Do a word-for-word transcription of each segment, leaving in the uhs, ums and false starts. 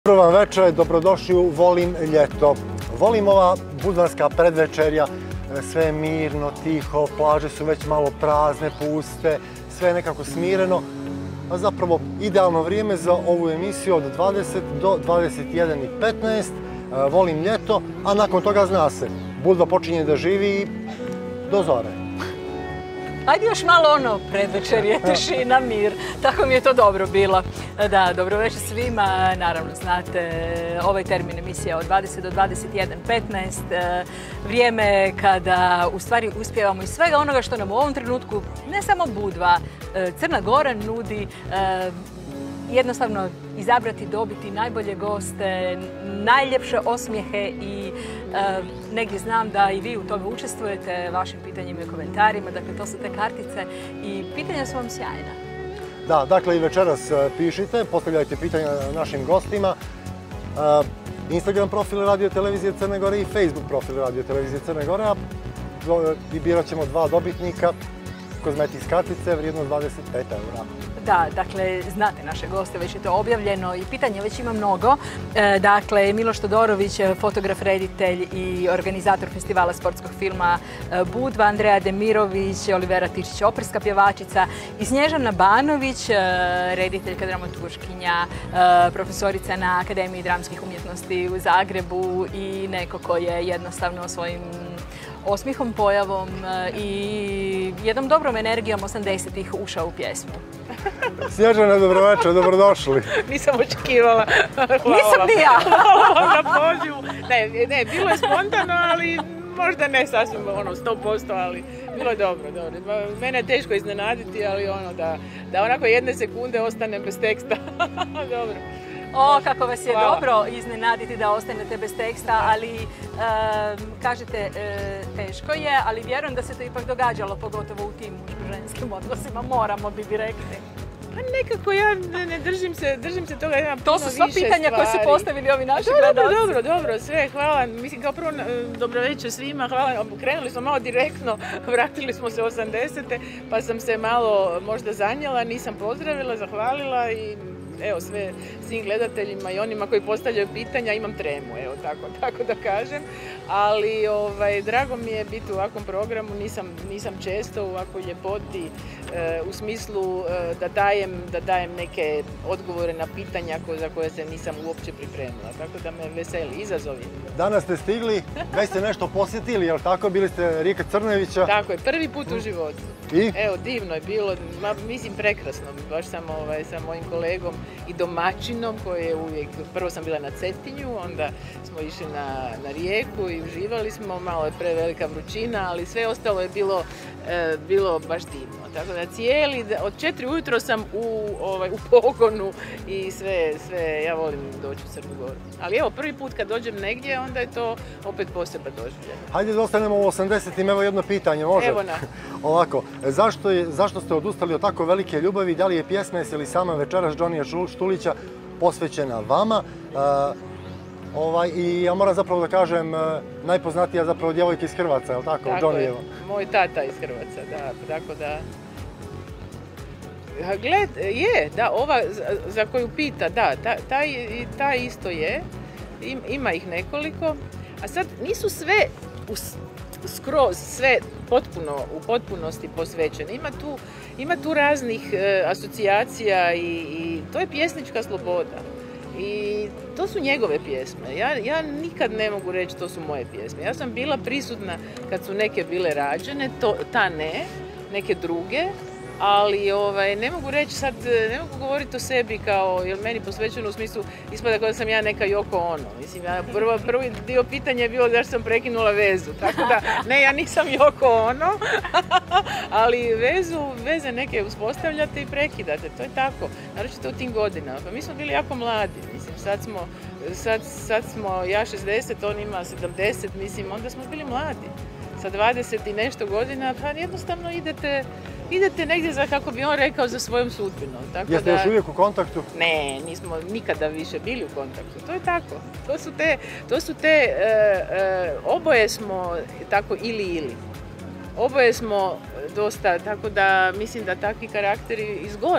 Dobro vam večer, dobrodošli u Volim ljeto. Volim ova budvanska predvečerja, sve je mirno, tiho, plaže su već malo prazne, puste, sve je nekako smireno. A zapravo idealno vrijeme za ovu emisiju od dvadeset do dvadeset jedan i petnaest. Volim ljeto, a nakon toga zna se, Budva počinje da živi do zore. Ajde još malo ono predvečerje, tišina, mir. Tako mi je to dobro bilo. Da, dobro večer svima. Naravno, znate, ovaj termin emisija od dvadeset do dvadeset jedan i petnaest. Vrijeme kada u stvari uspijevamo iz svega onoga što nam u ovom trenutku, ne samo Budva, Crna Gora nudi, jednostavno izabrati, dobiti najbolje goste, najljepše osmijehe i negdje znam da i vi u tome učestvujete vašim pitanjima i komentarima, dakle to su te kartice i pitanja su vam sjajna. Da, dakle i večeras pišite, postavljajte pitanja našim gostima. Instagram profil Radio Televizije Crne Gore i Facebook profil Radio Televizije Crne Gore, i birat ćemo dva dobitnika kozmetik kartice, vrijednost dvadeset pet eura. Da, dakle, znate naše goste, već je to objavljeno i pitanja već ima mnogo. E, dakle, Miloš Todorović, fotograf, reditelj i organizator festivala sportskog filma Budva, Andreja Demirović, Olivera Tičić, operska pjevačica i Snježana Banović, rediteljka, dramaturškinja, profesorica na Akademiji dramskih umjetnosti u Zagrebu i neko ko je jednostavno svojim osmihom, pojavom i jednom dobrom energijom osamdesetih ušao u pjesmu. Snježana, dobroveče, dobrodošli. Nisam očekivala. Nisam ni ja. Na pozivu. Ne, ne, bilo je spontano, ali možda ne sasvim ono sto posto, ali bilo je dobro, dobro. Mene je teško iznenaditi, ali ono da, da onako jedne sekunde ostanem bez teksta. Dobro. O, kako vas je dobro iznenaditi da ostanete bez teksta, ali kažete teško je, ali vjerujem da se to ipak događalo, pogotovo u tim muško-ženskim odnosima, moramo bi rekli. Pa nekako ja ne držim se, držim se toga, imam puno više stvari. To su sva pitanja koje su postavili ovi naši gledalci. Dobro, dobro, dobro, sve, hvala. Mislim, kao prvo, dobro večer svima, hvala. Krenuli smo malo direktno, vratili smo se osamdesete, pa sam se malo možda zanjela, nisam pozdravila, zahvalila i evo sve svim gledateljima i onima koji postavljaju pitanja, imam tremu, evo tako, tako da kažem. Ali ovaj, drago mi je biti u ovakvom programu, nisam, nisam često u ovakvoj ljepoti, e, u smislu e, da, dajem, da dajem neke odgovore na pitanja ko, za koje se nisam uopće pripremila. Tako da me veseli, izazovi. Danas ste stigli, već ste nešto posjetili, jel tako? Bili ste Rika Crnevića. Tako je, prvi put u životu. I? Evo, divno je bilo, ma, mislim prekrasno, baš sam ovaj, sa mojim kolegom i domaćinom koji je uvijek, prvo sam bila na Cetinju, onda smo išli na, na Rijeku i uživali smo, malo je prevelika vrućina, ali sve ostalo je bilo, e, bilo baš divno. Tako da cijeli, od četiri ujutro sam u, ovaj, u pogonu i sve, sve, ja volim doći u Crnu Goru. Ali evo, prvi put kad dođem negdje, onda je to opet poseban doživljaj. Hajde da ostanemo u osamdesetim, evo jedno pitanje, može? Evo na. Ovako, zašto, je, zašto ste odustali od tako velike ljubavi? Da li je pjesma ili sama večeras Džonija Štulića posvećena vama? Uh, ovaj, I ja moram zapravo da kažem, najpoznatija zapravo djevojka iz Hrvatska, je li tako? Tako je, moj tata iz Hrvatska, da, tako da... Gled, je, da, ova za koju pita, da, ta, ta isto je, ima ih nekoliko, a sad nisu sve skroz, sve potpuno, u potpunosti posvećene. Ima tu, ima tu raznih e, asocijacija i, i to je pjesnička sloboda. I to su njegove pjesme. Ja, ja nikad ne mogu reći to su moje pjesme. Ja sam bila prisutna kad su neke bile rađene, to, ta ne, neke druge, ali ovaj, ne mogu reći sad, ne mogu govoriti o sebi kao, jel meni posvećeno u smislu ispada kao da sam ja neka Yoko Ono. Mislim, ja, prvo, prvi dio pitanja je bilo zašto sam prekinula vezu, tako da ne, ja nisam Yoko Ono, ali vezu, veze neke uspostavljate i prekidate, to je tako, naročito u tim godinama. Pa mi smo bili jako mladi, mislim, sad smo, sad, sad smo ja šezdeset, on ima sedamdeset, mislim, onda smo bili mladi. Sa dvadeset i nešto godina, pa jednostavno idete, idete negdje za, kako bi on rekao, za svojom sudbinom. Tako Jeste da, još uvijek u kontaktu? Ne, nismo nikada više bili u kontaktu. To je tako. To su te, to su te e, e, oboje smo tako ili ili. Oboje smo dosta, tako da mislim da takvi karakteri izgore.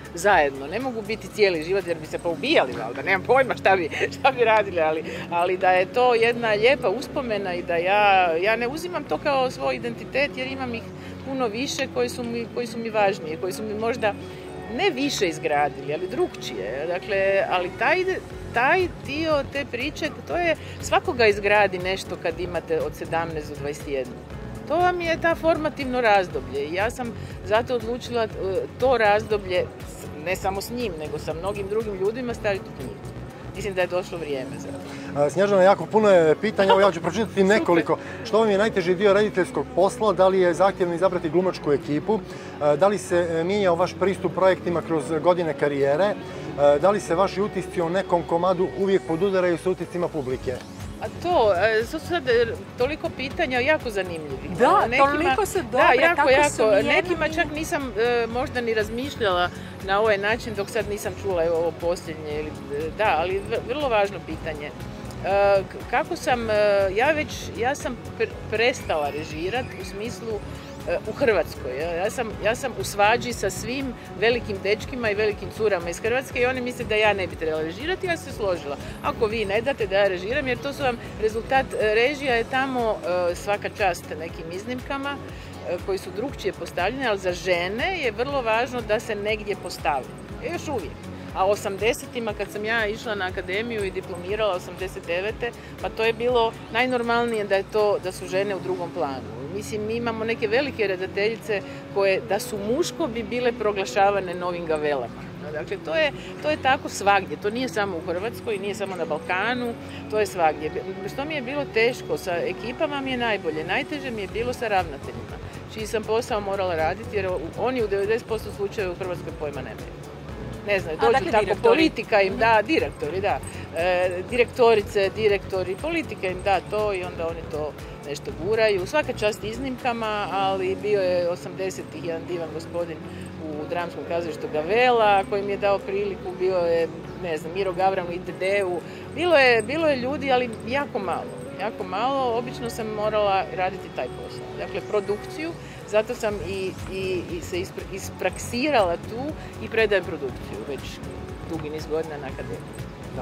zajedno. Ne mogu biti cijeli život jer bi se poubijali, valjda, nemam pojma šta bi, šta bi radili, ali, ali da je to jedna lijepa uspomena i da ja, ja ne uzimam to kao svoj identitet jer imam ih puno više koji su mi, koji su mi važnije, koji su mi možda ne više izgradili, ali drugčije. Dakle, ali taj, taj dio te priče, to je svakoga izgradi nešto kad imate od sedamnaest do dvadeset jedan. To vam je ta formativno razdoblje i ja sam zato odlučila to razdoblje, ne samo s njim, nego sa mnogim drugim ljudima staviti u knjigu. Mislim da je došlo vrijeme za to. Snježana, jako puno je pitanja, evo ja ću pročitati nekoliko. Što vam je najteži dio rediteljskog posla? Da li je zahtjevno izabrati glumačku ekipu? Da li se mijenjao vaš pristup projektima kroz godine karijere? Da li se vaši utisci o nekom komadu uvijek podudaraju sa utiscima publike? A to, to su sad toliko pitanja jako zanimljivih. Da, nekima, toliko su dobre, da, jako, tako jako. su mjerni. Nekima čak nisam e, možda ni razmišljala na ovaj način dok sad nisam čula evo, ovo posljednje. Ili, da, ali vrlo važno pitanje. E, kako sam, e, ja već, ja sam prestala režirati u smislu u Hrvatskoj. Ja sam, ja sam u svađi sa svim velikim dečkima i velikim curama iz Hrvatske i oni misle da ja ne bi trebala režirati, ja sam se složila. Ako vi ne date da ja režiram, jer to su vam rezultat režija je tamo svaka čast nekim iznimkama koji su drugčije postavljene, ali za žene je vrlo važno da se negdje postavi. Još uvijek. A u osamdesetima kad sam ja išla na akademiju i diplomirala osamdeset devete pa to je bilo najnormalnije da je to da su žene u drugom planu. Mislim, mi imamo neke velike redateljice koje da su muško bi bile proglašavane novim gavelama. Dakle, to je, to je tako svagdje. To nije samo u Hrvatskoj, nije samo na Balkanu, to je svagdje. Što mi je bilo teško sa ekipama mi je najbolje. Najteže mi je bilo sa ravnateljima, čiji sam posao morala raditi jer oni u devedeset posto slučajeva u Hrvatskoj pojma nemaju. Ne znam, dođu dakle, tako, direktori. politika im da, direktori, da, e, direktorice, direktori, politika im da to i onda oni to nešto guraju. Svaka čast iznimkama, ali bio je osamdesetih jedan divan gospodin u dramskom kazalištu Gavela koji mi je dao priliku, bio je, ne znam, Miro Gavran u I T D-u. Bilo je, bilo je ljudi, ali jako malo. Jako malo, obično sam morala raditi taj posao. Dakle, produkciju, zato sam i, i, i se ispraksirala tu i predajem produkciju već dugi niz godina na akademiji. Da.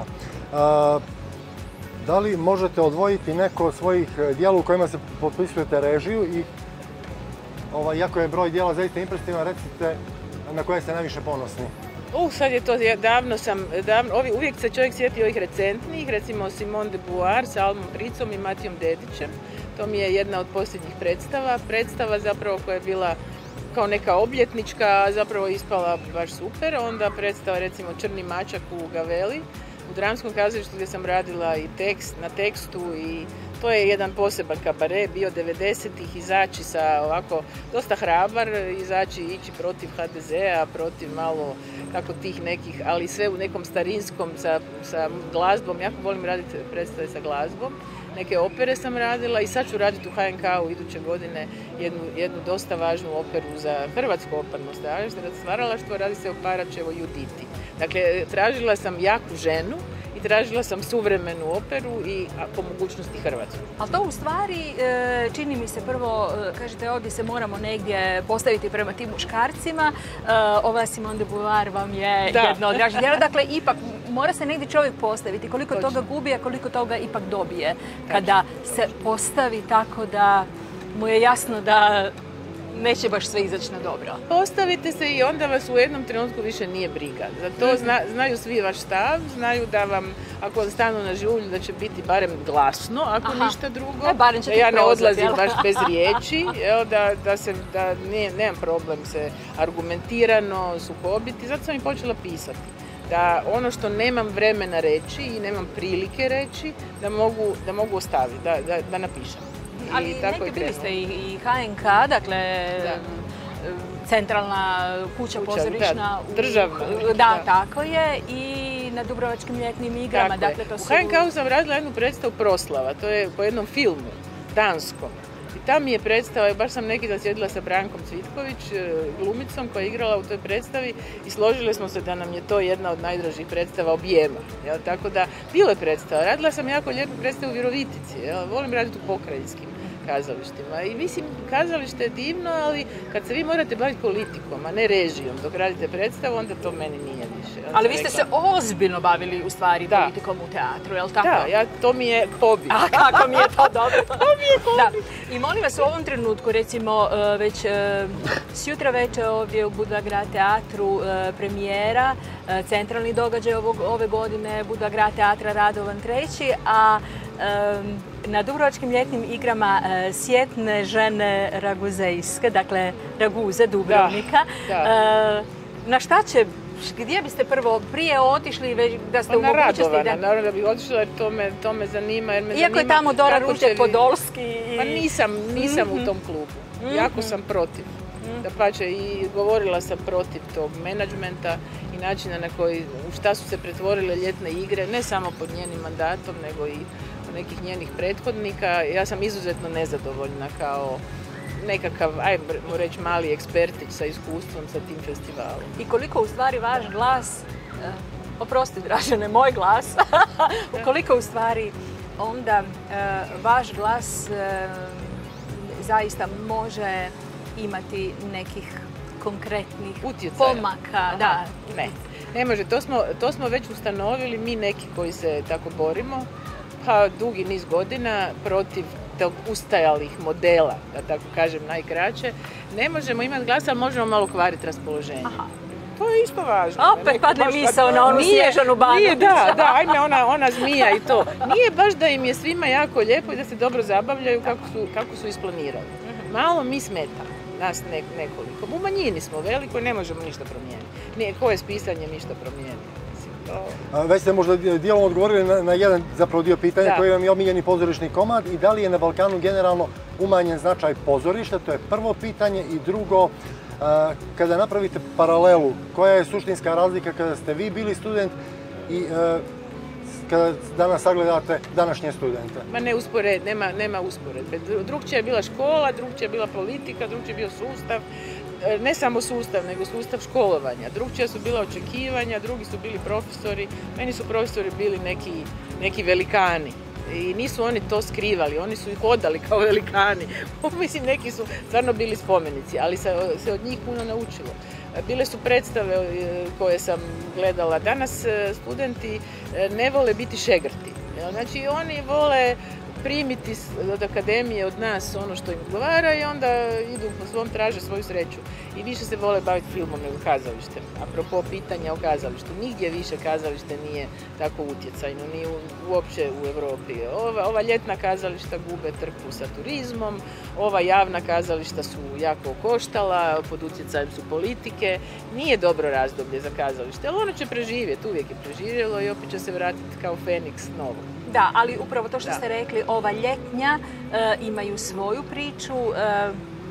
A, da li možete odvojiti neko od svojih dijela u kojima se potpisujete režiju i ovaj, iako je broj dijela zaista impresivan, recite na koje ste najviše ponosni? Uh, sad je to, davno sam, davno, ovi, uvijek se čovjek sjeti ovih recentnijih, recimo Simone de Beauvoir sa Almom Pricom i Matijom Dedićem. To mi je jedna od posljednjih predstava. Predstava zapravo koja je bila kao neka obljetnička, a zapravo ispala baš super. Onda predstava recimo Črni mačak u Gaveli, u dramskom kazalištu gdje sam radila i tekst, na tekstu i to je jedan poseban kabare, bio devedesetih, izaći sa ovako dosta hrabar, izaći ići protiv ha de zea, protiv malo tako tih nekih, ali sve u nekom starinskom sa, sa glazbom. Jako volim raditi predstave sa glazbom. Neke opere sam radila i sad ću raditi u ha en ka u iduće godine jednu, jednu dosta važnu operu za hrvatsko operno stvaralaštvo, radi se o Paračevoj Juditi. Dakle, tražila sam jaku ženu i tražila sam suvremenu operu i po mogućnosti hrvatsku. Ali to u stvari čini mi se prvo, kažete ovdje se moramo negdje postaviti prema tim muškarcima. Ova Simone de Beauvoir vam je da. jedno od dražih djela. Dakle, ipak mora se negdje čovjek postaviti. Koliko Točno. toga gubi, a koliko toga ipak dobije. Kada se postavi tako da mu je jasno da neće baš sve izaći na dobro. Postavite se i onda vas u jednom trenutku više nije briga. Za to zna, znaju svi vaš stav, znaju da vam, ako vam stanu na žulju, da će biti barem glasno, ako Aha. ništa drugo. E, barem će da ja ne prozat, odlazim jel? baš bez riječi, evo, da, da, se, da nije, nemam problem se argumentirano sukobiti. Zato sam i počela pisati. Da ono što nemam vremena reći i nemam prilike reći, da mogu, da mogu ostaviti, da, da, da napišem. Ali neke bili ste i, i ha en ka, dakle da. centralna kuća, kuća pozorišna. Da, državna. U, da, da, tako je. I na Dubrovačkim ljetnim igrama. Dakle, to su... U ha en ka sam radila jednu predstavu Proslava, to je po jednom filmu, danskom. I tam mi je predstava, baš sam neki dan sjedila sa Brankom Cvitković, glumicom koja je igrala u toj predstavi i složili smo se da nam je to jedna od najdražih predstava objema. Jel? Tako da, bilo je predstava. Radila sam jako lijepu predstavu u Virovitici, jel? Volim raditi u pokrajinskim kazalištima. I mislim, kazalište je divno, ali kad se vi morate baviti politikom, a ne režijom, dok radite predstavu, onda to meni nije više. Onda Ali vi ste rekla, se ozbiljno bavili u stvari Da. politikom u teatru, je li tako? Da, ja, to mi je hobi. A kako mi je to dobro. To mi je da. I molim vas u ovom trenutku, recimo e, već e, sjutra večer ovdje u Budagrad teatru e, premijera, e, centralni događaj ovog, ove godine Budagrad teatra Radovan treći, a e, na Dubrovačkim ljetnim igrama e, Sjetne žene Raguzejske, dakle Raguze Dubrovnika. Da, da. E, na šta će, gdje biste prvo prije otišli već da ste Pa u na mogućnosti Radovana, da... naravno da bih otišla jer to me, to me zanima. Jer me Iako zanima je tamo Dora kako Ruđer će vi- Podolski i... Pa nisam, nisam u tom klubu. Jako sam protiv. Dapače, i govorila sam protiv tog menadžmenta i načina na koji, u šta su se pretvorile ljetne igre, ne samo pod njenim mandatom, nego i nekih njenih prethodnika. Ja sam izuzetno nezadovoljna kao nekakav, ajmo reći, mali ekspertić sa iskustvom sa tim festivalom. I koliko u stvari vaš glas, eh, oprosti Dražene, moj glas, ukoliko u stvari onda eh, vaš glas eh, zaista može imati nekih konkretnih Utjecaja. pomaka. Aha, Da. Ne, ne može. To smo, to smo već ustanovili mi neki koji se tako borimo, pa dugi niz godina protiv tog ustajalih modela, da tako kažem najkraće. Ne možemo imati glasa, ali možemo malo kvariti raspoloženje. Aha. To je isto važno. Opet Neko padne baš kad- misao na onu Nije- Snježanu Banović. Nije, da, da, ajme ona, ona zmija i to. Nije baš da im je svima jako lijepo i da se dobro zabavljaju kako su, kako su isplanirali. Malo mi smetamo, nas ne, nekoliko. U manjini smo veliko i ne možemo ništa promijeniti. Nije, ko je s pisanjem ništa promijenio. Mislim, to... A, Već ste možda dijelom odgovorili na, na jedan zapravo dio pitanja Da. koji vam je omiljeni pozorišni komad i da li je na Balkanu generalno umanjen značaj pozorišta, to je prvo pitanje. I drugo, a, kada napravite paralelu, koja je suštinska razlika kada ste vi bili student i a, kada danas sagledate današnje studente? Ma ne uspored, nema, nema usporedbe. Drugčija je bila škola, drugčija je bila politika, drugčiji je bio sustav. E, Ne samo sustav, nego sustav školovanja. Drugčija su bila očekivanja, drugi su bili profesori. Meni su profesori bili neki, neki velikani. I nisu oni to skrivali, oni su ih hodali kao velikani. Mislim, neki su stvarno bili spomenici, ali se, se od njih puno naučilo. Bile su predstave e, koje sam gledala. Danas e, studenti e, ne vole biti šegrti. Jel? Znači, oni vole primiti s- od akademije, od nas ono što im odgovara i onda idu po svom, traže svoju sreću. I više se vole baviti filmom nego kazalištem. Apropo pitanja o kazalištu, nigdje više kazalište nije tako utjecajno, ni u- uopće u Europi. Ova, ova ljetna kazališta gube trku sa turizmom, ova javna kazališta su jako koštala, pod utjecajem su politike. Nije dobro razdoblje za kazalište, ali ono će preživjeti, uvijek je preživjelo i opet će se vratiti kao Feniks novo. Da, ali upravo to što Da. ste rekli, ova ljetnja e, imaju svoju priču, e,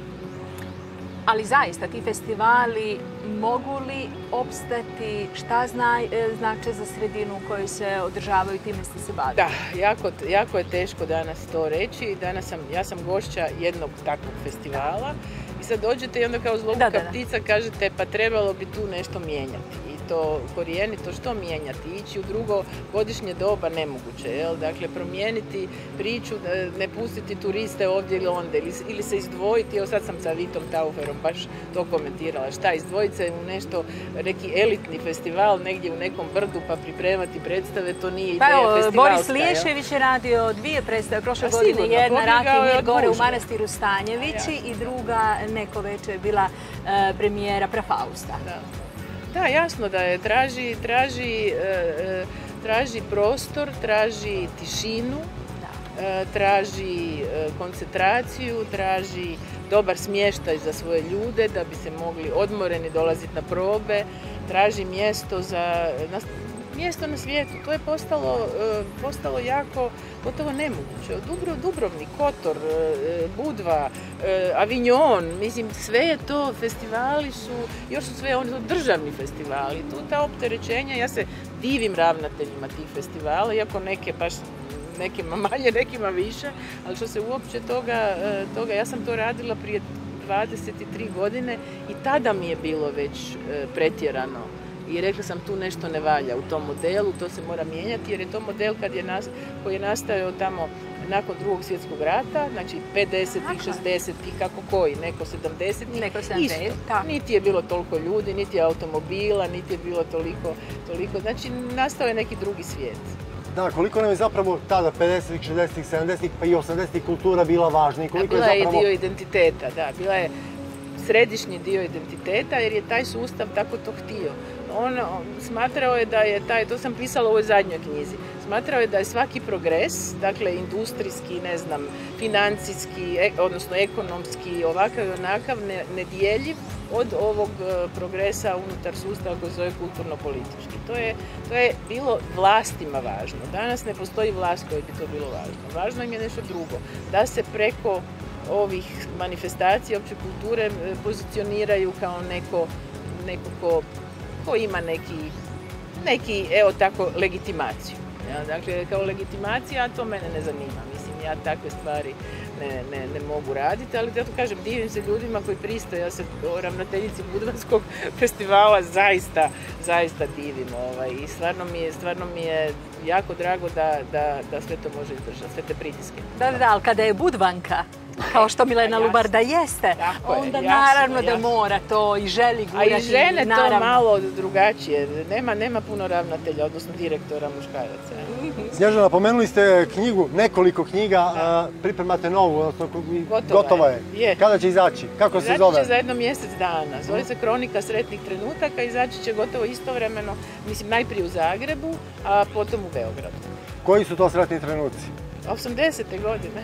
ali zaista ti festivali mogu li opstati, šta zna, e, znače za sredinu u kojoj se održavaju, time ste se bavili? Da, jako, jako je teško danas to reći. Danas sam, ja sam gošća jednog takvog festivala i sad dođete i onda kao zloguka Da, da, da. ptica kažete pa trebalo bi tu nešto mijenjati. I to korijenito, što mijenjati? Ići u drugo godišnje doba nemoguće, jel? Dakle, promijeniti priču, e, ne pustiti turiste ovdje ili onda, ili, ili se izdvojiti, evo sad sam sa Vitom Tauferom baš to komentirala, šta, izdvojiti se u nešto, neki elitni festival negdje u nekom brdu pa pripremati predstave, to nije Pa ideja evo, festivalska, Boris jel? Liješević je radio dvije predstave prošle Pa godine, sigurno, jedna pobjegao Raki je mir od gore u gužve. manastiru Stanjevići A, i druga neko večer je bila e, premijera Prafausta. Da. Da, jasno da je, traži, traži, e, e, traži prostor, traži tišinu, Da. e, traži e, koncentraciju, traži dobar smještaj za svoje ljude da bi se mogli odmoreni dolaziti na probe, traži mjesto za na, mjesto na svijetu. To je postalo, e, postalo jako gotovo nemoguće. Dubro, Dubrovnik, Kotor, e, Budva, e, Avignon, mislim sve je to, festivali su, još su sve oni su državni festivali. Tu ta opterećenja, ja se divim ravnateljima tih festivala, iako neke baš nekima manje, nekima više, ali što se uopće toga, e, toga, ja sam to radila prije dvadeset tri godine i tada mi je bilo već e, pretjerano. I rekla sam tu nešto ne valja u tom modelu, to se mora mijenjati jer je to model kad je nas, koji je nastajao tamo nakon drugog svjetskog rata, znači pedesetih, šezdesetih, kako koji, neko sedamdesetih, Neko sedamdeset, isto. tako. Niti je bilo toliko ljudi, niti je automobila, niti je bilo toliko, toliko, znači nastao je neki drugi svijet. Da, koliko nam je zapravo tada pedesetih, šezdesetih, sedamdesetih pa i osamdesetih kultura bila važna i koliko bila je zapravo... je dio identiteta, da, bila je središnji dio identiteta jer je taj sustav tako to htio. On, on smatrao je da je taj, to sam pisala u ovoj zadnjoj knjizi, smatrao je da je svaki progres, dakle industrijski, ne znam, financijski, e, odnosno ekonomski, ovakav i onakav, ne, nedjeljiv od ovog progresa unutar sustava koji se zove kulturno-politički. To je, to je bilo vlastima važno. Danas ne postoji vlast koji bi to bilo važno. Važno im je nešto drugo. Da se preko ovih manifestacija opće kulture pozicioniraju kao neko, neko ko, ko ima neki, neki, evo tako, legitimaciju. Ja, dakle, kao legitimacija, a to mene ne zanima. Mislim, ja takve stvari ne, ne, ne mogu raditi, ali zato kažem, divim se ljudima koji pristoje. Ja se o ravnateljici Budvanskog festivala zaista, zaista divim. Ovaj, I stvarno mi je, stvarno mi je jako drago da, da, da sve to može izdržati, sve te pritiske. Da, da, ali kada je Budvanka, kao što Milena Lubarda jeste, onda naravno da mora to i želi gurati. A i žene to malo drugačije. Nema, nema puno ravnatelja, odnosno direktora muškaraca. Snježana, pomenuli ste knjigu, nekoliko knjiga, pripremate novu, odnosno gotova je. Kada će izaći? Kako se zove? Izaći će za jedno mjesec dana. Zove se Kronika sretnih trenutaka, izaći će gotovo istovremeno, mislim najprije u Zagrebu, a potom u Beogradu. Koji su to sretni trenuci? osamdesete godine.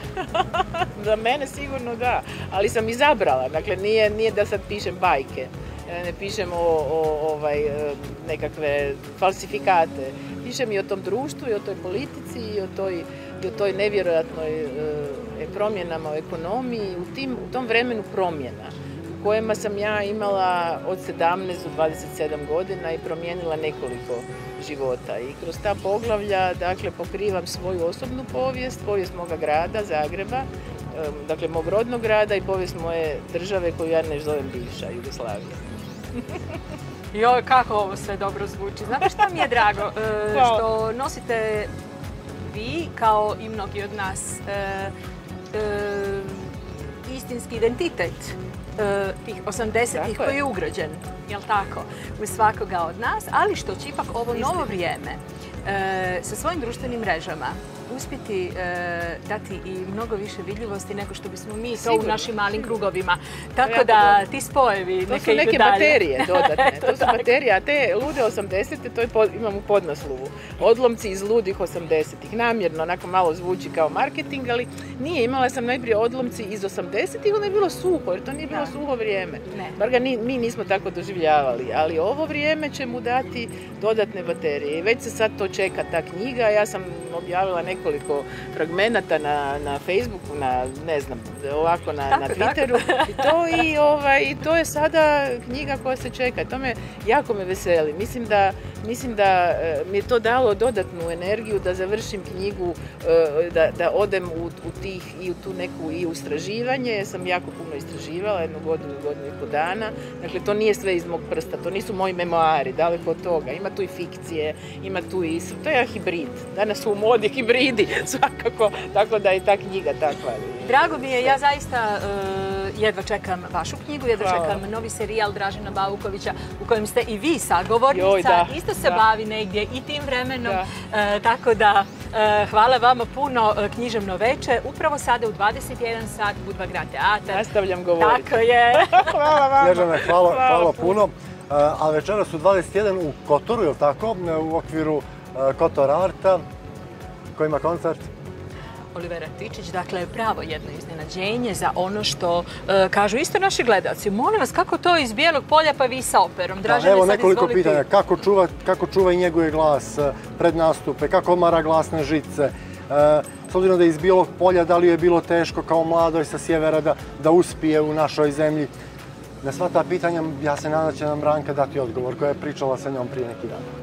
Za mene sigurno da, ali sam izabrala, dakle nije, nije da sad pišem bajke, ne pišem o, o ovaj, nekakve falsifikate, pišem i o tom društvu i o toj politici i o toj, i o toj nevjerojatnoj e, promjenama u ekonomiji, u, tim, u tom vremenu promjena u kojima sam ja imala od sedamnaest do dvadeset sedam godina i promijenila nekoliko života. I kroz ta poglavlja, dakle, pokrivam svoju osobnu povijest, povijest moga grada, Zagreba, dakle, mog rodnog grada i povijest moje države koju ja ne zovem bivša, Jugoslavija. Joj, kako ovo sve dobro zvuči. Znate šta mi je drago? E, što nosite vi, kao i mnogi od nas, e, e, istinski identitet tih osamdesetih koji je ugrađen, jel tako, u svakoga od nas, ali što će ipak ovo novo vrijeme sa svojim društvenim mrežama uspjeti dati i mnogo više vidljivosti nego što bismo mi to u našim malim krugovima. Tako da ti spojevi neka idu dalje. To su neke baterije dodatne. To su baterije, a te lude osamdesete, to imam u podnaslovu. Odlomci iz ludih osamdesetih. Namjerno, onako malo zvuči kao marketing, ali nije. Imala sam najprije odlomci iz osamdesetih, onda je bilo suho, jer to nije bilo suho vrijeme. Bar ga mi nismo tako doživljavali, ali ovo vrijeme će mu dati dodatne baterije. I već se sad to čeka, ta knjiga. Ja sam objavila neke nekoliko fragmenata na, na Facebooku, na, ne znam, ovako na, tako, na Twitteru. I to, i, ovaj, I to je sada knjiga koja se čeka. To me, jako me veseli. Mislim da, mislim da mi je to dalo dodatnu energiju da završim knjigu, da, da odem u, u tih i u tu neku i u istraživanje. Ja sam jako puno istraživala, jednu godinu, godinu i po dana. Dakle, to nije sve iz mog prsta, to nisu moji memoari, daleko od toga. Ima tu i fikcije, ima tu i... To je hibrid. Danas su u modi hibrid. Svakako, tako da je ta knjiga takva. Drago mi je, ja zaista uh, jedva čekam vašu knjigu, jedva Hvala. čekam novi serijal Dražena Baukovića u kojem ste i vi sagovornica, Joj, da, isto se da. bavi negdje i tim vremenom, da. Uh, tako da uh, hvala vama puno. Uh, književno veče, upravo sada u dvadeset jedan sat, Budva Grad teatar. Nastavljam govoriti. Tako je. Hvala vama. Snježana, hvala, hvala, hvala puno. Uh, a večeras u dvadeset jedan u Kotoru, je li tako? U okviru uh, Kotor Arta. Ko ima koncert? Olivera Tičić, dakle pravo jedno iznenađenje za ono što e, kažu isto naši gledalci. Molim vas, kako to iz Bijelog polja pa vi sa operom? Dražene, evo nekoliko pitanja. Kako čuva, kako čuva i njeguje glas pred nastupe? Kako odmara glasne žice? E, s obzirom da je iz Bijelog polja, da li je bilo teško kao mladoj sa sjevera da, da uspije u našoj zemlji? Na sva ta pitanja ja se nadam da će nam Branka dati odgovor, koja je pričala sa njom prije neki dan.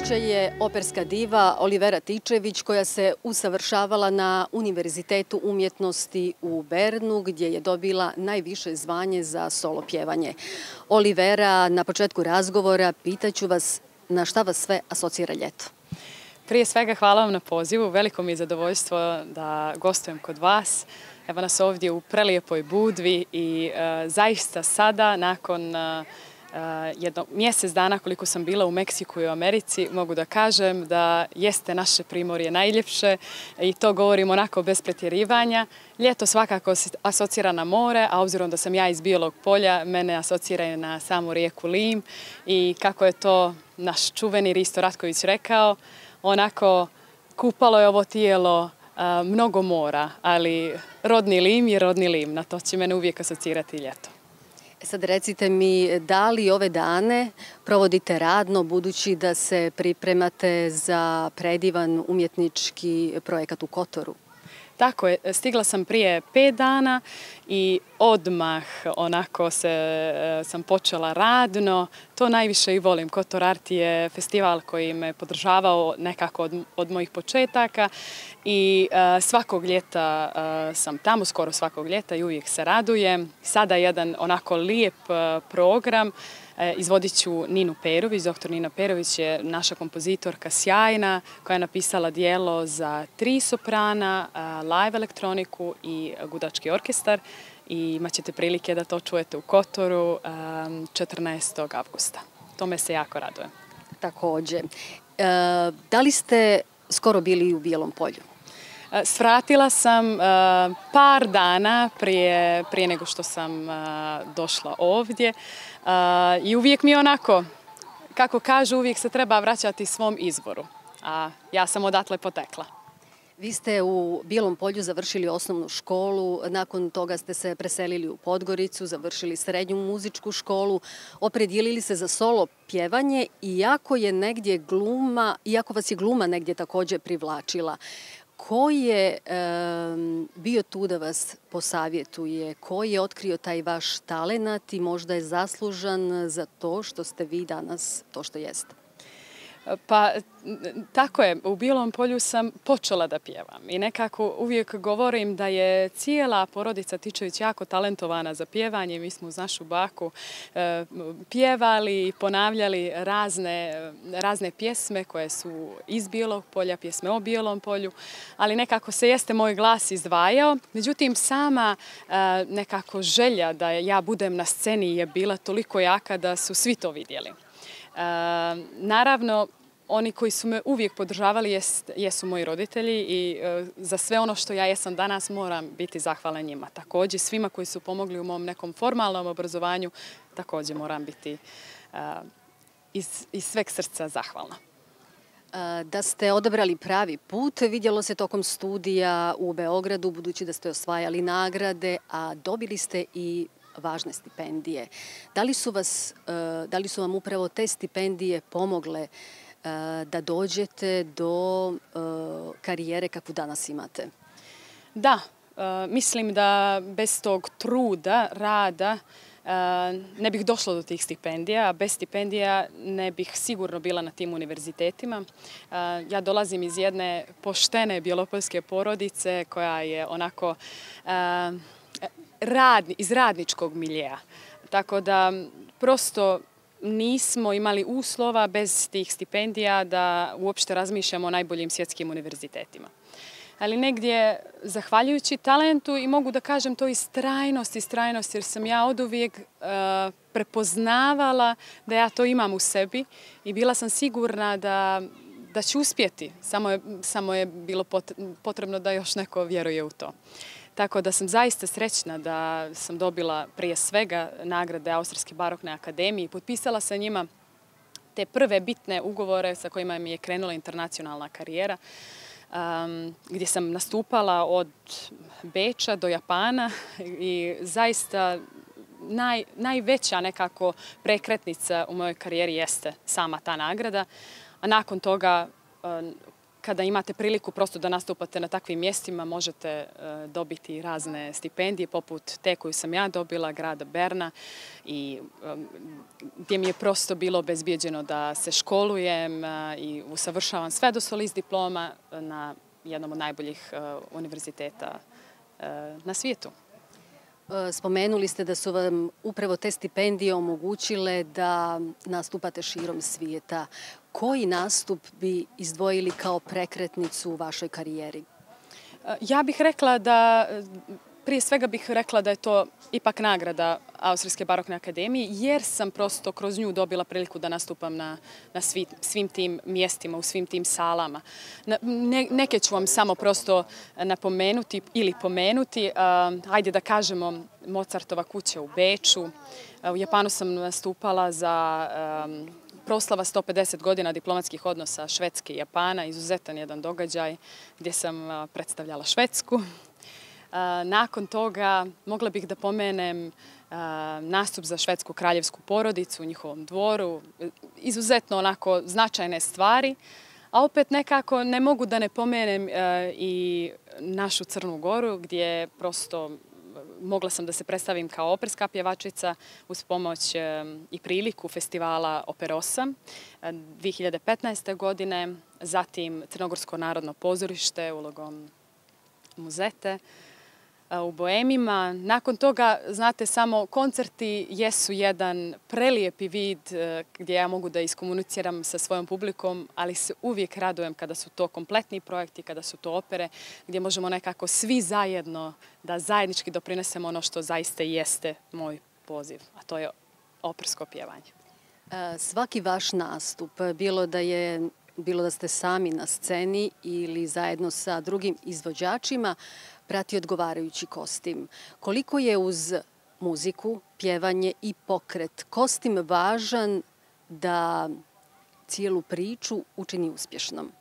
gošća je operska diva Olivera Tičević koja se usavršavala na Univerzitetu umjetnosti u Bernu gdje je dobila najviše zvanje za solo pjevanje. Olivera, na početku razgovora pitaću vas na šta vas sve asocira ljeto. Prije svega hvala vam na pozivu. Veliko mi je zadovoljstvo da gostujem kod vas. Evo nas ovdje u prelijepoj Budvi i uh, zaista sada nakon uh, jedno mjesec dana koliko sam bila u Meksiku i u Americi, mogu da kažem da jeste naše primorje najljepše i to govorim onako bez pretjerivanja. Ljeto svakako asocira na more, a obzirom da sam ja iz Bijelog Polja, mene asocira na samu rijeku Lim i kako je to naš čuveni Risto Ratković rekao, onako kupalo je ovo tijelo a, mnogo mora, ali rodni Lim je rodni Lim, na to će mene uvijek asocirati ljeto. Sad recite mi, da li ove dane provodite radno budući da se pripremate za predivan umjetnički projekat u Kotoru? Tako je, stigla sam prije pet dana i odmah onako se, sam počela radno. To najviše i volim. Kotor Art je festival koji me podržavao nekako od, od mojih početaka i uh, svakog ljeta uh, sam tamo, skoro svakog ljeta i uvijek se radujem. Sada je jedan onako lijep uh, program. Izvodit ću Ninu Perović. Doktor Nina Perović je naša kompozitorka sjajna koja je napisala dijelo za tri soprana, live elektroniku i gudački orkestar. I imat ćete prilike da to čujete u Kotoru četrnaestog avgusta. Tome se jako radujem. Također. E, da li ste skoro bili u Bijelom Polju? Svratila sam uh, par dana prije, prije nego što sam uh, došla ovdje uh, i uvijek mi je onako, kako kažu, uvijek se treba vraćati svom izvoru, a ja sam odatle potekla. Vi ste u Bijelom Polju završili osnovnu školu, nakon toga ste se preselili u Podgoricu, završili srednju muzičku školu, opredijelili se za solo pjevanje, iako je negdje gluma, iako vas je gluma negdje također privlačila. Ko je um, bio tu da vas posavjetuje? Ko je otkrio taj vaš talenat i možda je zaslužan za to što ste vi danas to što jeste? Pa tako je, u Bijelom Polju sam počela da pjevam i nekako uvijek govorim da je cijela porodica Tičević jako talentovana za pjevanje. Mi smo uz našu baku e, pjevali i ponavljali razne, razne pjesme koje su iz Bijelog Polja, pjesme o Bijelom Polju, ali nekako se jeste moj glas izdvajao. Međutim, sama e, nekako želja da ja budem na sceni je bila toliko jaka da su svi to vidjeli. E, naravno, oni koji su me uvijek podržavali jest, jesu moji roditelji i e, za sve ono što ja jesam danas moram biti zahvalna njima. Također svima koji su pomogli u mom nekom formalnom obrazovanju također moram biti e, iz, iz sveg srca zahvalna. Da ste odabrali pravi put, vidjelo se tokom studija u Beogradu, budući da ste osvajali nagrade, a dobili ste i važne stipendije. Da li su, vas, da li su vam upravo te stipendije pomogle da dođete do karijere kakvu danas imate? Da, mislim da bez tog truda, rada, ne bih došla do tih stipendija, a bez stipendija ne bih sigurno bila na tim univerzitetima. Ja dolazim iz jedne poštene bjelopoljske porodice koja je onako radni, iz radničkog miljeja. Tako da prosto nismo imali uslova bez tih stipendija da uopšte razmišljamo o najboljim svjetskim univerzitetima. Ali negdje, zahvaljujući talentu i mogu da kažem to i strajnost i strajnost, jer sam ja oduvijek uh, prepoznavala da ja to imam u sebi i bila sam sigurna da, da ću uspjeti. Samo je, samo je bilo potrebno da još neko vjeruje u to. Tako da sam zaista srećna da sam dobila prije svega nagrade Austrijske barokne akademije i potpisala sa njima te prve bitne ugovore sa kojima mi je krenula internacionalna karijera, um, gdje sam nastupala od Beča do Japana i zaista naj, najveća nekako prekretnica u mojoj karijeri jeste sama ta nagrada. A nakon toga um, kada imate priliku prosto da nastupate na takvim mjestima, možete dobiti razne stipendije, poput te koju sam ja dobila, grada Berna, i gdje mi je prosto bilo obezbijeđeno da se školujem i usavršavam sve do solist diploma na jednom od najboljih univerziteta na svijetu. Spomenuli ste da su vam upravo te stipendije omogućile da nastupate širom svijeta. Koji nastup bi izdvojili kao prekretnicu u vašoj karijeri? Ja bih rekla da, prije svega bih rekla da je to ipak nagrada Austrijske barokne akademije, jer sam prosto kroz nju dobila priliku da nastupam na, na svi, svim tim mjestima, u svim tim salama. Ne, neke ću vam samo prosto napomenuti ili pomenuti. Hajde da kažemo Mozartova kuća u Beču. U Japanu sam nastupala za um, proslava sto pedeset godina diplomatskih odnosa Švedske i Japana, izuzetan jedan događaj gdje sam predstavljala Švedsku. Nakon toga mogla bih da pomenem nastup za švedsku kraljevsku porodicu u njihovom dvoru, izuzetno onako značajne stvari, a opet nekako ne mogu da ne pomenem i našu Crnu Goru, gdje prosto mogla sam da se predstavim kao operska pjevačica uz pomoć i priliku festivala Operosa dvije hiljade petnaeste. godine, zatim Crnogorsko narodno pozorište ulogom Muzete u Boemima. Nakon toga, znate, samo koncerti jesu jedan prelijepi vid gdje ja mogu da iskomuniciram sa svojom publikom, ali se uvijek radujem kada su to kompletni projekti, kada su to opere, gdje možemo nekako svi zajedno da zajednički doprinesemo ono što zaista jeste moj poziv, a to je opersko pjevanje. Svaki vaš nastup, bilo da je bilo da ste sami na sceni ili zajedno sa drugim izvođačima, prati odgovarajući kostim. Koliko je uz muziku, pjevanje i pokret kostim važan da cijelu priču učini uspješnom?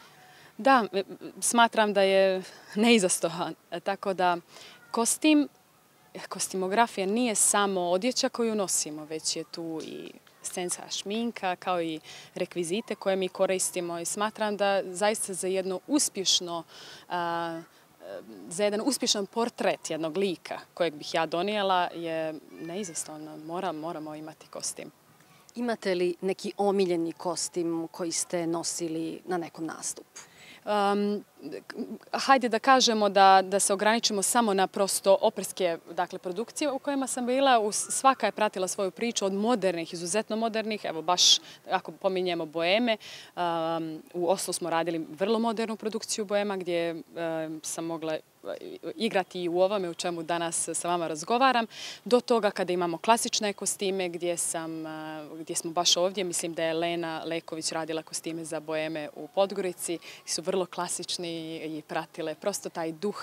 Da, smatram da je neizostavan. Tako da kostim, kostimografija nije samo odjeća koju nosimo, već je tu i scenska šminka, kao i rekvizite koje mi koristimo, i smatram da zaista za jedno uspješno a, za jedan uspješan portret jednog lika kojeg bih ja donijela je neizostavno. Mora, moramo imati kostim. Imate li neki omiljeni kostim koji ste nosili na nekom nastupu? Um, hajde da kažemo da, da se ograničimo samo na prosto operske, dakle, produkcije u kojima sam bila. Svaka je pratila svoju priču, od modernih, izuzetno modernih. Evo, baš ako pominjemo Boeme, um, u Oslu smo radili vrlo modernu produkciju Boema gdje um, sam mogla igrati i u ovome u čemu danas sa vama razgovaram, do toga kada imamo klasične kostime gdje, sam, gdje smo baš ovdje. Mislim da je Lena Leković radila kostime za Boeme u Podgorici, su vrlo klasični i pratile prosto taj duh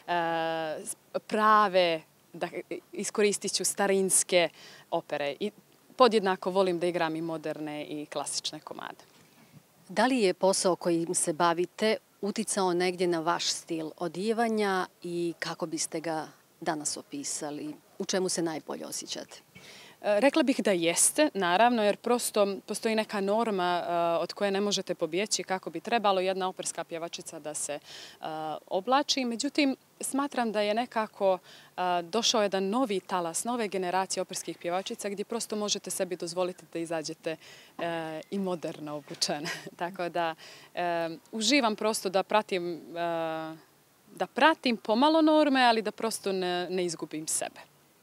prave, da iskoristit ću starinske opere. I podjednako volim da igram i moderne i klasične komade. Da li je posao kojim se bavite uticao negdje na vaš stil odijevanja i kako biste ga danas opisali? U čemu se najbolje osjećate? Rekla bih da jeste, naravno, jer prosto postoji neka norma od koje ne možete pobjeći kako bi trebalo jedna operska pjevačica da se oblači. Međutim, smatram da je nekako došao jedan novi talas, nove generacije operskih pjevačica gdje prosto možete sebi dozvoliti da izađete i moderno obučene. Tako da uživam prosto da pratim, da pratim pomalo norme, ali da prosto ne, ne izgubim sebe.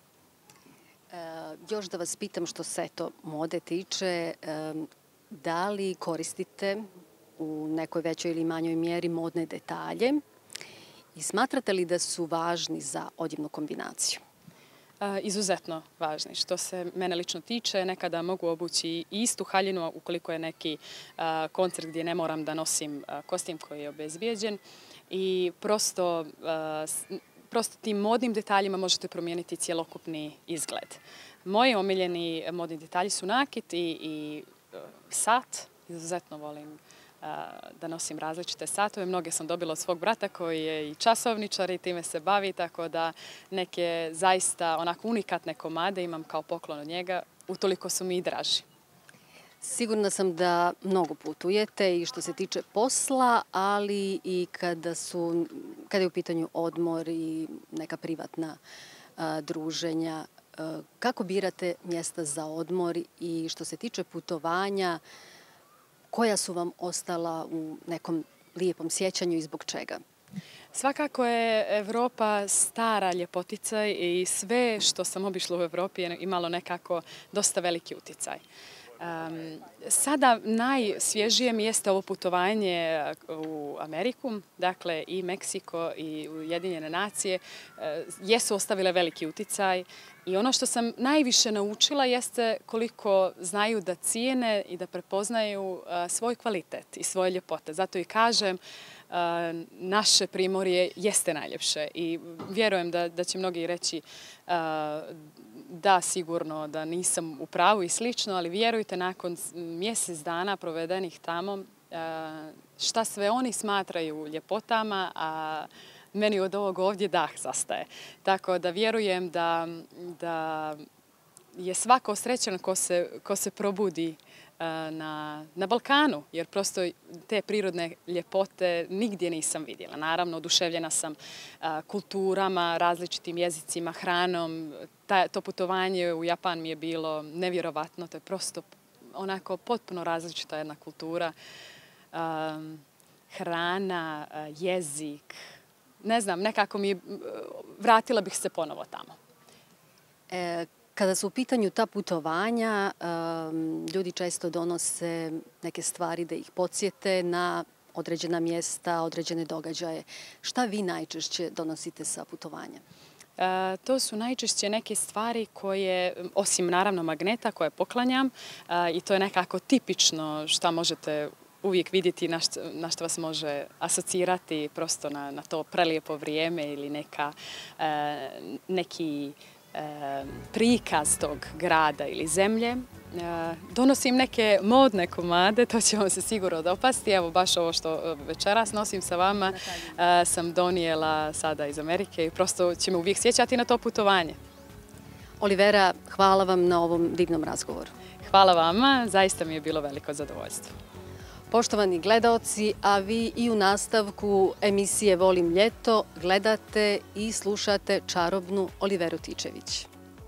Još da vas pitam što se to mode tiče, da li koristite u nekoj većoj ili manjoj mjeri modne detalje i smatrate li da su važni za odjevnu kombinaciju? Izuzetno važni. Što se mene lično tiče, nekada mogu obući istu haljinu ukoliko je neki koncert gdje ne moram da nosim kostim koji je obezbijeđen, i prosto Prosto tim modnim detaljima možete promijeniti cjelokupni izgled. Moji omiljeni modni detalji su nakit i, i sat. Izuzetno volim da nosim različite satove. Mnoge sam dobila od svog brata koji je i časovničar i time se bavi, tako da neke zaista onako unikatne komade imam kao poklon od njega, utoliko su mi i draži. Sigurna sam da mnogo putujete i što se tiče posla, ali i kada, su, kada je u pitanju odmor i neka privatna a, druženja. A, kako birate mjesta za odmor i što se tiče putovanja, koja su vam ostala u nekom lijepom sjećanju i zbog čega? Svakako je Evropa stara ljepotica i sve što sam obišla u Evropi je imalo nekako dosta veliki uticaj. Um, sada najsvježije mi jeste ovo putovanje u Ameriku, dakle i Meksiko i Ujedinjene nacije uh, jesu ostavile veliki uticaj i ono što sam najviše naučila jeste koliko znaju da cijene i da prepoznaju uh, svoj kvalitet i svoje ljepote. Zato i kažem uh, naše Primorje jeste najljepše i vjerujem da, da će mnogi reći uh, da, sigurno da nisam u pravu i slično, ali vjerujte, nakon mjesec dana provedenih tamo, šta sve oni smatraju ljepotama, a meni od ovog ovdje dah zastaje. Tako da vjerujem da, da je svako srećan ko se, ko se probudi na, na Balkanu, jer prosto te prirodne ljepote nigdje nisam vidjela. Naravno, oduševljena sam kulturama, različitim jezicima, hranom. Ta, to putovanje u Japan mi je bilo nevjerovatno. To je prosto onako potpuno različita jedna kultura. Um, hrana, jezik. Ne znam, nekako mi vratila bih se ponovo tamo. E, Kada su u pitanju ta putovanja, ljudi često donose neke stvari da ih podsjete na određena mjesta, određene događaje. Šta vi najčešće donosite sa putovanja? E, to su najčešće neke stvari koje, osim naravno magneta koje poklanjam, e, i to je nekako tipično šta možete uvijek vidjeti, na što, na što vas može asocirati prosto na, na to prelijepo vrijeme ili neka, e, neki prikaz tog grada ili zemlje. Donosim neke modne komade, to će vam se sigurno dopasti. Evo baš ovo što večeras nosim sa vama sam donijela sada iz Amerike i prosto će me uvijek sjećati na to putovanje. Olivera, hvala vam na ovom divnom razgovoru. Hvala vama, zaista mi je bilo veliko zadovoljstvo. Poštovani gledaoci, a vi i u nastavku emisije Volim ljeto gledate i slušate čarobnu Oliveru Tičević.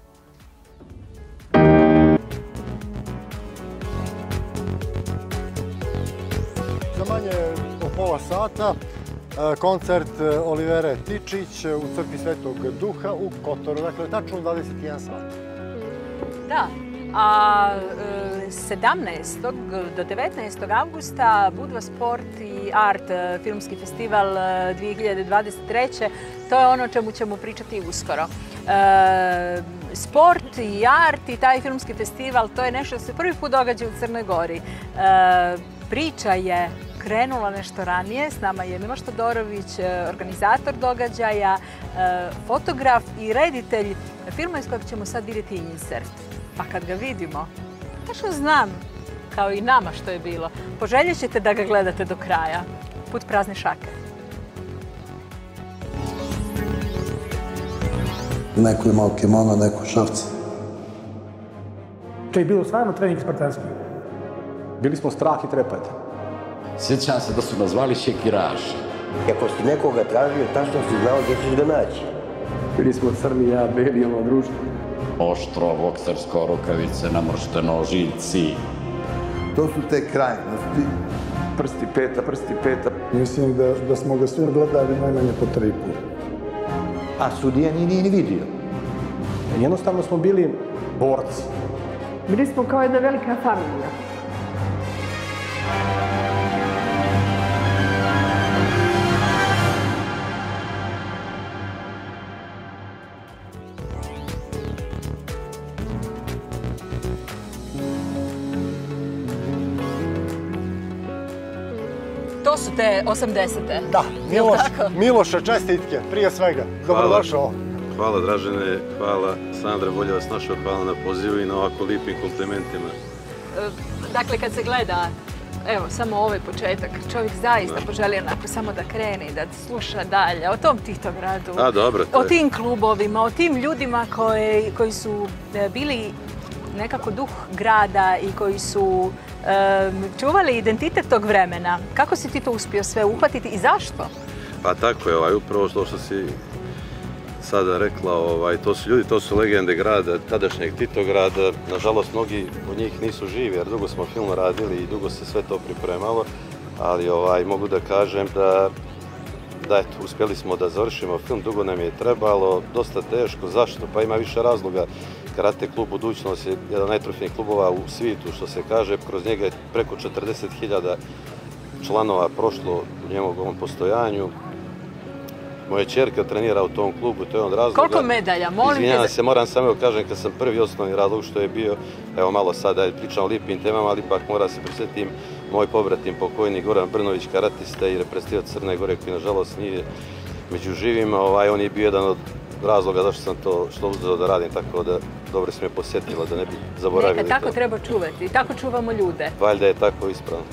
Za manje od pola sata koncert Olivere Tičić u crkvi Svetog Duha u Kotoru, dakle tačno dvadeset jedan sat. Da. A sedamnaestog do devetnaestog avgusta Budva Sport i Art filmski festival dvije hiljade dvadeset treće. To je ono o čemu ćemo pričati uskoro. E, sport i art i taj filmski festival, to je nešto što se prvi put događa u Crnoj Gori. E, priča je krenula nešto ranije. S nama je Miloš Todorović, organizator događaja, fotograf i reditelj filma iz kojeg ćemo sad vidjeti insert. Pa kad ga vidimo, tačno znam, kao i nama što je bilo, poželjet ćete da ga gledate do kraja. Put prazne šake. Neko je imao kimono, neko šavce. To je bilo stvarno trening spartanski. Bili smo strah i trepet. Sjećam se da su nas zvali šekiraši. Ako si nekoga tražio, tačno si znao gdje ćeš ga naći. Bili smo crni, ja, beli, ovo društvo. Oštro, boksersko, rukavice, namršteno, žilci. To su te krajnosti. Prsti peta, prsti peta. Mislim da, da smo ga svi gledali najmanje po tri puta. A sudija nije ni vidio. Jednostavno smo bili borci. Bili smo kao jedna velika familija. To su te osamdesete. Da, Miloš, Miloše, čestitke, prije svega. Dobrodošao. Hvala Dražene, hvala Sandra, bolje vas našao, hvala na pozivu i na ovako lipim komplimentima. Dakle, kad se gleda, evo, samo ovaj početak, čovjek zaista poželi onako samo da krene i da sluša dalje o tom Titogradu, A, dobro, o tim klubovima, o tim ljudima koji, koji su bili nekako duh grada i koji su čuvali identitet tog vremena. Kako si ti to uspio sve uhvatiti i zašto? Pa tako je, ovaj, upravo što si sada rekla, ovaj, to su ljudi, to su legende grada, tadašnjeg Titograda. Nažalost, mnogi od njih nisu živi, jer dugo smo film radili i dugo se sve to pripremalo, ali ovaj, mogu da kažem da, da eto, uspjeli smo da završimo film, dugo nam je trebalo, dosta teško. Zašto? Pa ima više razloga. Karate klub Budućnost je jedan od najtrofejnijih klubova u svijetu, što se kaže, kroz njega je preko četrdeset hiljada članova prošlo u njegovom postojanju. Moja ćerka trenira u tom klubu, to je od razloga. Koliko medalja, molim te? Izvinjavam se, moram samo kažem kad sam prvi osnovni razlog što je bio, evo malo sada pričam o lipim temama, ali ipak mora se prisjetim moj pobratim pokojni Goran Brnović, karatista i reprezentativac Crne Gore, koji nažalost nije među živima, ovaj, on je bio jedan od razloga zašto sam to što uzeo da radim, tako da dobro si me posjetila da ne bi zaboravili. Neka, tako treba čuvati, tako čuvamo ljude. Valjda je tako ispravno.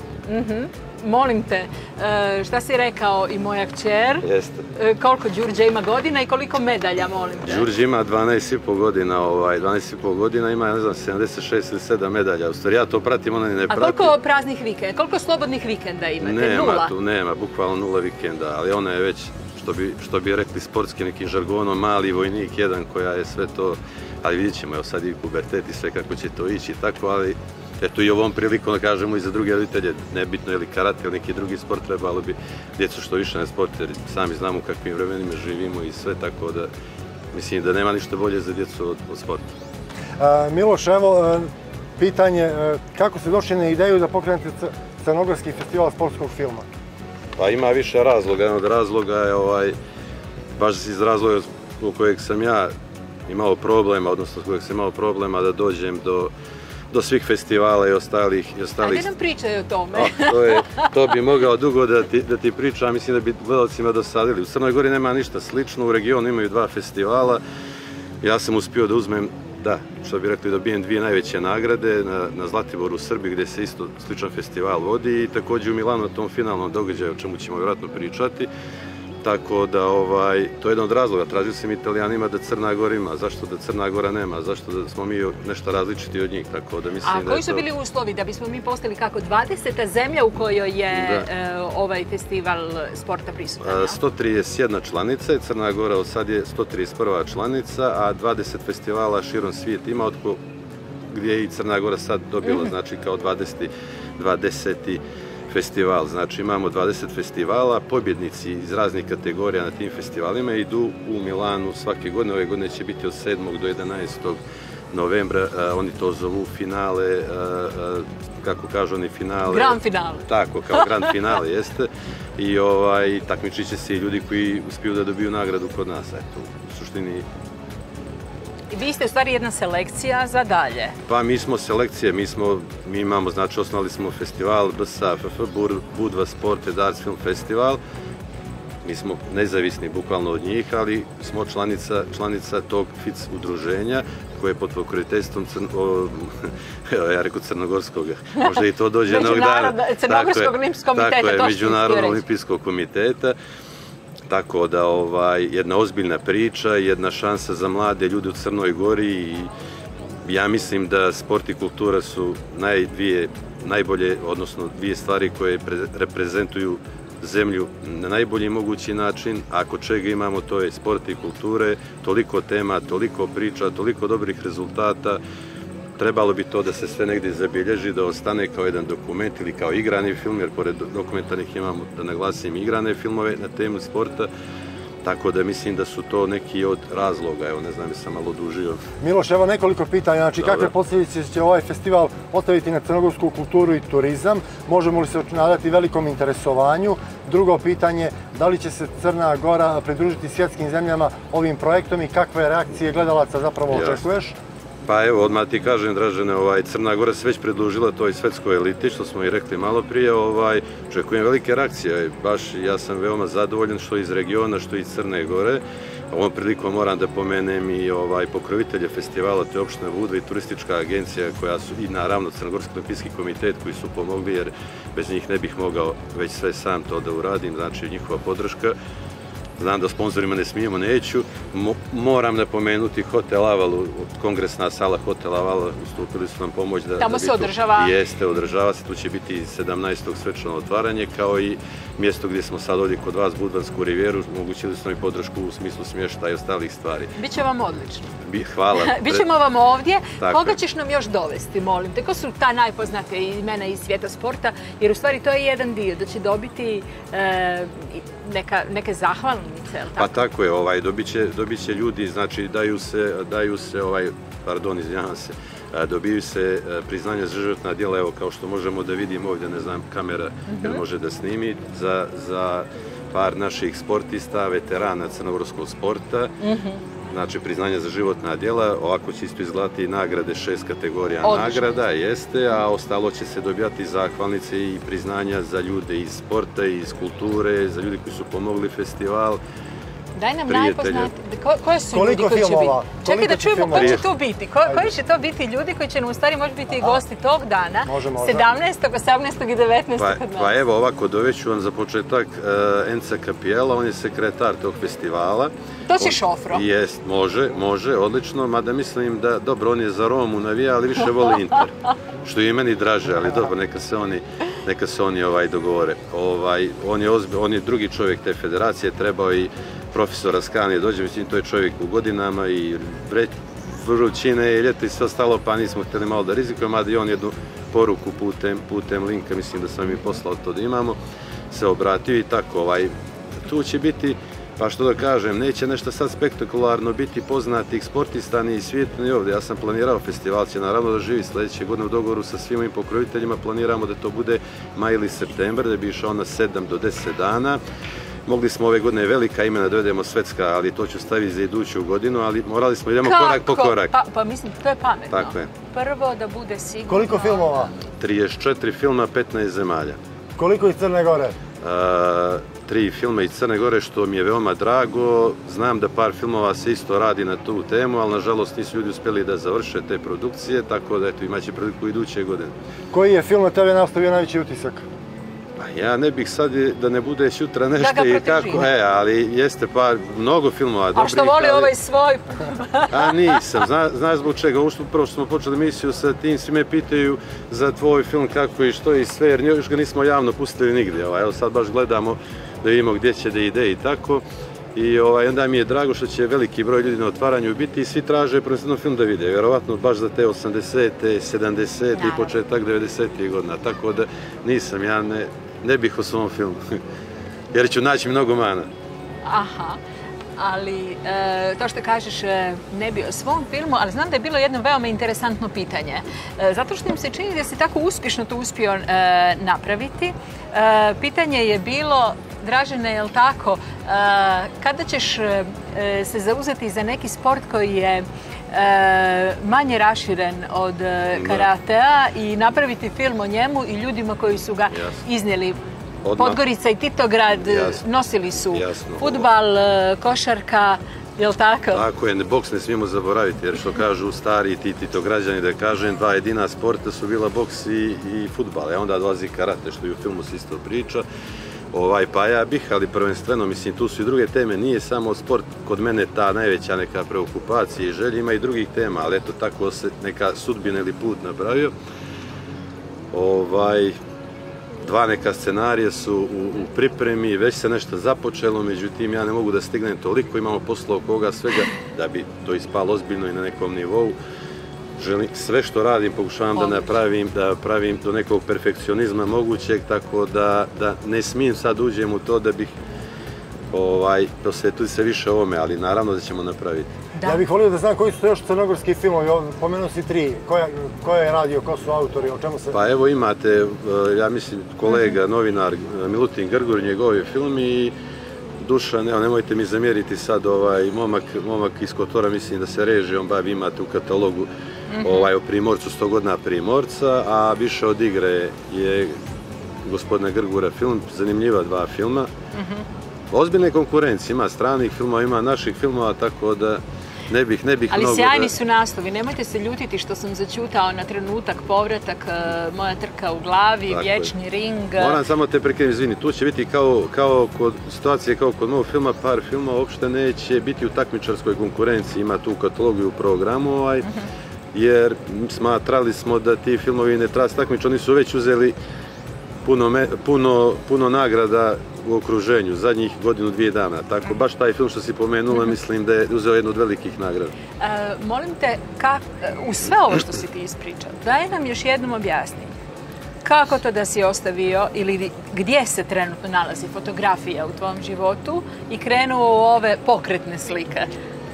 Molim te, šta si rekao i moja kćer? Jeste. Koliko Đurđe ima godina i koliko medalja, molim te? Đurđe ima dvanaest i po godina, dvanaest i po godina ima, ne znam, sedamdeset šest ili sedam medalja. U stvari ja to pratim, ona ni ne prati. A koliko praznih vikenda, koliko slobodnih vikenda imate? Nula? Nema tu, nema, bukvalno nula vikenda, ali ona je već, što bi rekli sportski nekim žargonom, mali vojnik jedan koja je sve to, ali vidjet ćemo, evo sad i pubertet i sve kako će to ići i tako, ali eto i ovom prilikom da kažemo i za druge roditelje, nebitno je li karate ili neki drugi sport, trebalo bi djecu što više na sport, jer sami znamo u kakvim vremenima živimo i sve, tako da mislim da nema ništa bolje za djecu od sporta. Miloš, evo pitanje, kako ste došli na ideju da pokrenete Crnogorski festival sportskog filma? Pa ima više razloga, jedan od razloga je ovaj, baš iz razloga u kojeg sam ja imao problema, odnosno s kojeg sam imao problema da dođem do do svih festivala i ostalih... Ajde nam pričaj o tome. To bi mogao dugo da ti pričam, mislim da bi gledalcima dosadili. U Crnoj Gori nema ništa slično, u regionu imaju dva festivala. Ja sam uspio da uzmem, da, što bi rekli, dobijem dvije najveće nagrade na Zlatiboru u Srbiji, gdje se isto sličan festival vodi, i također u Milanu na tom finalnom događaju, o čemu ćemo vjerojatno pričati. Tako da, to je jedan od razloga. Tražio sam Italijanima da Crna Gora ima. Zašto da Crna Gora nema? Zašto da smo mi nešto različiti od njih? A koji su bili uslovi da bismo mi postali kako dvadeseta zemlja u kojoj je ovaj festival sporta prisutan? sto trideset jedna članica je Crna Gora, od sad je sto trideset prva članica, a dvadeset festivala širom svijet ima, gdje je i Crna Gora sad dobila, znači kao dvadeseti festival. Znači imamo dvadeset festivala, pobjednici iz raznih kategorija na tim festivalima idu u Milanu svake godine. Ove godine će biti od sedmog do jedanaestog novembra, oni to zovu finale, kako kažu oni finale... Grand finale. Tako, kao grand finale jeste. I takmičit će se i ljudi koji uspiju da dobiju nagradu kod nas. Eto, u suštini... Vi ste u stvari jedna selekcija za dalje. Pa mi smo selekcije, mi imamo, znači osnovali smo festival B S A F F, Budva Sport and Arts Film Festival. Mi smo nezavisni bukvalno od njih, ali smo članica tog F I C udruženja koje je pod pokroviteljstvom, ja rekao Crnogorskog, možda i to dođe jednog dana. Crnogorskog olimpijskog komiteta, to što ti Međunarodnog olimpijskog komiteta. Tako da jedna ozbiljna priča, jedna šansa za mlade ljude u Crnoj Gori i ja mislim da sport i kultura su dvije najbolje, odnosno dvije stvari koje reprezentuju zemlju na najbolji mogući način. Ako čega imamo, to je sport i kulture, toliko tema, toliko priča, toliko dobrih rezultata. Trebalo bi to da se sve negdje zabilježi, da ostane kao jedan dokument ili kao igrani film, jer pored dokumentarnih imamo, da naglasim, igrane filmove na temu sporta. Tako da mislim da su to neki od razloga, evo ne znam, mi sam malo dužio. Miloš, evo nekoliko pitanja, znači kakve posljedice će ovaj festival ostaviti na crnogorsku kulturu i turizam? Možemo li se nadati velikom interesovanju? Drugo pitanje, da li će se Crna Gora pridružiti svjetskim zemljama ovim projektom i kakve reakcije gledalaca zapravo očekuješ? Pa evo, odmah ti kažem, Dražene, Crna Gora se već pridružila toj svetskoj eliti, što smo i rekli malo prije, očekujem velike reakcije, baš ja sam veoma zadovoljan što iz regiona, što iz Crne Gore. Ovom prilikom moram da pomenem i pokrovitelje festivala, to je opština Budva i turistička agencija koja su, i naravno Crnogorski olimpijski komitet koji su pomogli, jer bez njih ne bih mogao već sve sam to da uradim, znači njihova podrška. znam da sponzorima ne smijemo, neću, moram napomenuti Hotel Avalu, kongresna sala Hotel Avala, ustupili su nam pomoć da... Tamo se održava? Jeste, održava se, tu će biti sedamnaestog svečano otvaranje, kao i mjesto gdje smo sad ovdje kod vas, Budvansku rivijeru, omogućili su nam i podršku u smislu smještaja i ostalih stvari. Biće vam odlično. Hvala. Bićemo vam ovdje. Koga ćeš nam još dovesti, molim te? Ko su ta najpoznatija imena iz svijeta sporta? Jer u stvari to je jedan dio, da će dobiti neke zahvalnice. Pa tako je, dobit će ljudi, znači daju se, pardon, izvinjavam se, dobiju se priznanja za životna djela, evo kao što možemo da vidimo ovdje, ne znam, kamera jer može da snimi, za par naših sportista, veterana crnogorskog sporta, znači priznanja za životna djela, ovako će isto izgledati nagrade, šest kategorija nagrada, jeste, a ostalo će se dobijati zahvalnice i priznanja za ljude iz sporta, iz kulture, za ljudi koji su pomogli festival. Daj nam najpoznatiji, koje su ljudi koji će biti? Čekaj da čujemo koji će to biti. Koji će to biti ljudi koji će nam u stvari možda biti i gosti tog dana, sedamnaestog, osamnaestog i devetnaestog kod nas. Pa evo ovako, doveću vam za početak Enca Capijela, on je sekretar tog festivala. To će šofro? Jest, može, može, odlično, mada mislim da, dobro, on je za Romu navija, ali više voli Inter, što je i meni draže, ali dobro, neka se oni neka se oni dogovore. On je drugi čovjek te federacije, trebao i profesor Askani dođe, mislim, to je čovjek u godinama i vrućine i ljeto i sve ostalo, pa nismo htjeli malo da rizikujemo, mada i on jednu poruku putem linka, mislim da sam mi poslao to da imamo, se obratio i tako, tu će biti, pa što da kažem, neće nešto sad spektakularno biti poznatih sportista ni svijetu ni ovdje. Ja sam planirao festival, će naravno da živi sljedeće godine u dogovoru sa svim ovim pokroviteljima, planiramo da to bude maj ili septembar, da bi išao na sedam do deset dana. Mogli smo ove godine velika imena da dovedemo svetska, ali to ću staviti za iduću godinu, ali morali smo idemo korak po korak. Pa mislim, to je pametno. Tako je. Prvo da bude sigurno... Koliko filmova? trideset četiri filma, petnaest zemalja. Koliko iz Crne Gore? Tri filma iz Crne Gore, što mi je veoma drago. Znam da par filmova se isto radi na tu temu, ali nažalost nisu ljudi uspjeli da završe te produkcije, tako da eto, imaće priliku iduće godine. Koji je film na tebe nastavio najveći utisak? Ja ne bih sad da ne bude sutra nešto i kako, e, ali jeste par, mnogo filmova dobrih. A što voli ovaj svoj? A nisam, znaš zbog čega, upravo što smo počeli emisiju sa tim, svi me pitaju za tvoj film kako i što i sve, jer još ga nismo javno pustili nigdje, evo sad baš gledamo da vidimo gdje će da ide i tako. I onda mi je drago što će veliki broj ljudi na otvaranju biti i svi traže prvenstveno film da vide, vjerovatno baš za te osamdesete, sedamdesete i početak devedesetih godina, tako da nisam, ja ne... ne bih o svom filmu, jer ću naći mnogo mana. Aha, ali to što kažeš ne bi o svom filmu, ali znam da je bilo jedno veoma interesantno pitanje. Zato što im se čini da si tako uspješno to uspio napraviti. Pitanje je bilo, Dražene, je li tako, kada ćeš se zauzeti za neki sport koji je manje raširen od karatea i napraviti film o njemu i ljudima koji su ga iznijeli. Podgorica i Titograd nosili su fudbal, košarka, je li tako? Tako je, boks ne smijemo zaboraviti, jer što kažu stari ti Titograđani, da kažem, dva jedina sporta su bila boks i fudbal, a onda dolazi karate, što i u filmu se isto priča. Pa ja bih, ali prvenstveno, mislim, tu su i druge teme, nije samo sport kod mene ta najveća neka preokupacija i želja, ima i drugih tema, ali eto, tako se neka sudbina ili put napravio. Dva neka scenarija su u pripremi, već se nešto započelo, međutim, ja ne mogu da stignem toliko, imamo posla oko ovoga svega, da bi to ispalo ozbiljno i na nekom nivou. Sve što radim pokušavam da napravim, da pravim do nekog perfekcionizma mogućeg, tako da ne smijem sad uđem u to da bih posvetili se više ovome, ali naravno da ćemo napraviti. Ja bih volio da znam koji su to još crnogorski filmovi, pomenuo si tri, ko je radio, ko su autori, o čemu se... Pa evo imate, ja mislim, kolega, novinar Milutin Grgur, njegov je film i Dušan, evo nemojte mi zamjeriti sad, momak iz Kotora, mislim da se reže, on bavi, imate u katalogu o Primorcu, sto godina Primorca, a više od igre je gospodina Grgura film, zanimljiva dva filma. Ozbiljne konkurencije, ima stranih filmova, ima naših filmova, tako da ne bih, ne bih Ali mnogo sjajni da... su naslovi, nemojte se ljutiti što sam začutao na trenutak, povratak, moja trka u glavi, Tako vječni je. ring. Moram samo te prekrenuti, izvini, tu će biti kao, kao kod situacije, kao kod novog filma, par filma uopšte neće biti u takmičarskoj konkurenciji, ima tu katalogu u programu, ovaj, uh -huh. jer smatrali smo da ti filmovi ne treba se takmičiti, oni su već uzeli puno, me, puno, puno nagrada u okruženju, zadnjih godinu, dvije dana. Tako, baš taj film što si pomenula, mislim da je uzeo jednu od velikih nagrada. E, molim te, kak, u sve ovo što si ti ispričao, daj nam još jednom objasni. Kako to da si ostavio ili gdje se trenutno nalazi fotografija u tvom životu i krenuo u ove pokretne slike?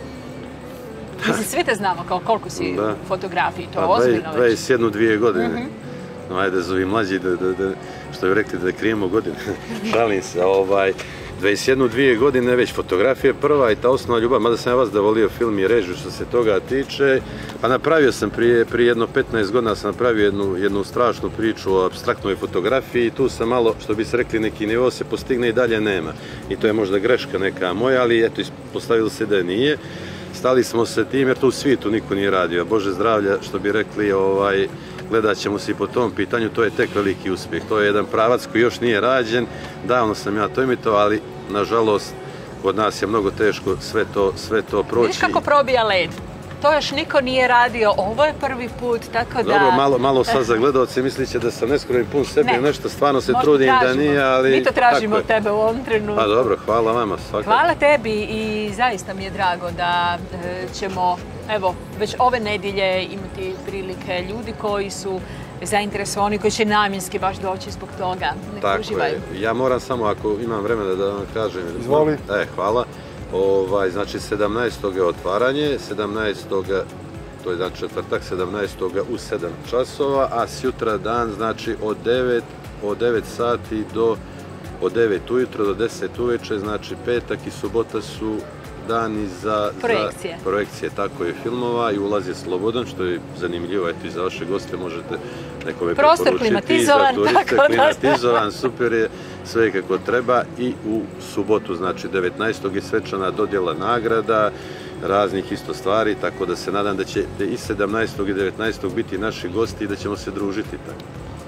Mislim, svi te znamo kao koliko si da. u fotografiji, to je ozbiljno već. dvadeset jednu, dvije godine. Mm -hmm. No, ajde, zovi mlađi, da, da, da, što bi rekli, da krijemo godine. Šalim se, ovaj, dvadeset jednu, dvije godine već fotografija prva i ta osnovna ljubav, mada sam ja vas da volio film i režiju što se toga tiče, pa napravio sam prije, prije jedno petnaest godina sam napravio jednu, jednu strašnu priču o apstraktnoj fotografiji i tu sam malo, što bi se rekli, neki nivo se postigne i dalje nema. I to je možda greška neka moja, ali eto, postavilo se da nije. Stali smo se tim jer tu u svijetu niko nije radio, Bože zdravlja, što bi rekli, ovaj, gledat ćemo se i po tom pitanju, to je tek veliki uspjeh. To je jedan pravac koji još nije rađen, davno sam ja to imitovao, ali nažalost kod nas je mnogo teško sve to, sve to proći. Vidiš kako probija led? To još niko nije radio, ovo je prvi put, tako da... Dobro, malo, malo sad za gledalce mislit će da sam neskrojen pun sebi, ne. nešto stvarno se trudim da nije, ali... Mi to tražimo od tebe u ovom trenutku. Pa dobro, hvala vama svakako. Hvala tebi i zaista mi je drago da ćemo, evo, već ove nedjelje imati prilike ljudi koji su zainteresovani, koji će namjenski baš doći zbog toga. Tako je. Ja moram samo, ako imam vremena da vam kažem... Izvoli. E, hvala. Ovaj, znači sedamnaestog je otvaranje, sedamnaestog to je znači četvrtak, sedamnaestog u sedam časova, a sjutra dan znači od devet, od devet sati do od devet ujutro do deset uveče, znači petak i subota su dani za projekcije. Za projekcije, tako je, filmova i ulaz je slobodan, što je zanimljivo, eto i za vaše goste možete nekome prostor preporučiti. klimatizovan, za turiste, tako klimatizovan, super je, sve kako treba i u subotu, znači devetnaestog je svečana dodjela nagrada, raznih isto stvari, tako da se nadam da će i sedamnaestog i devetnaestog biti naši gosti i da ćemo se družiti. Tako.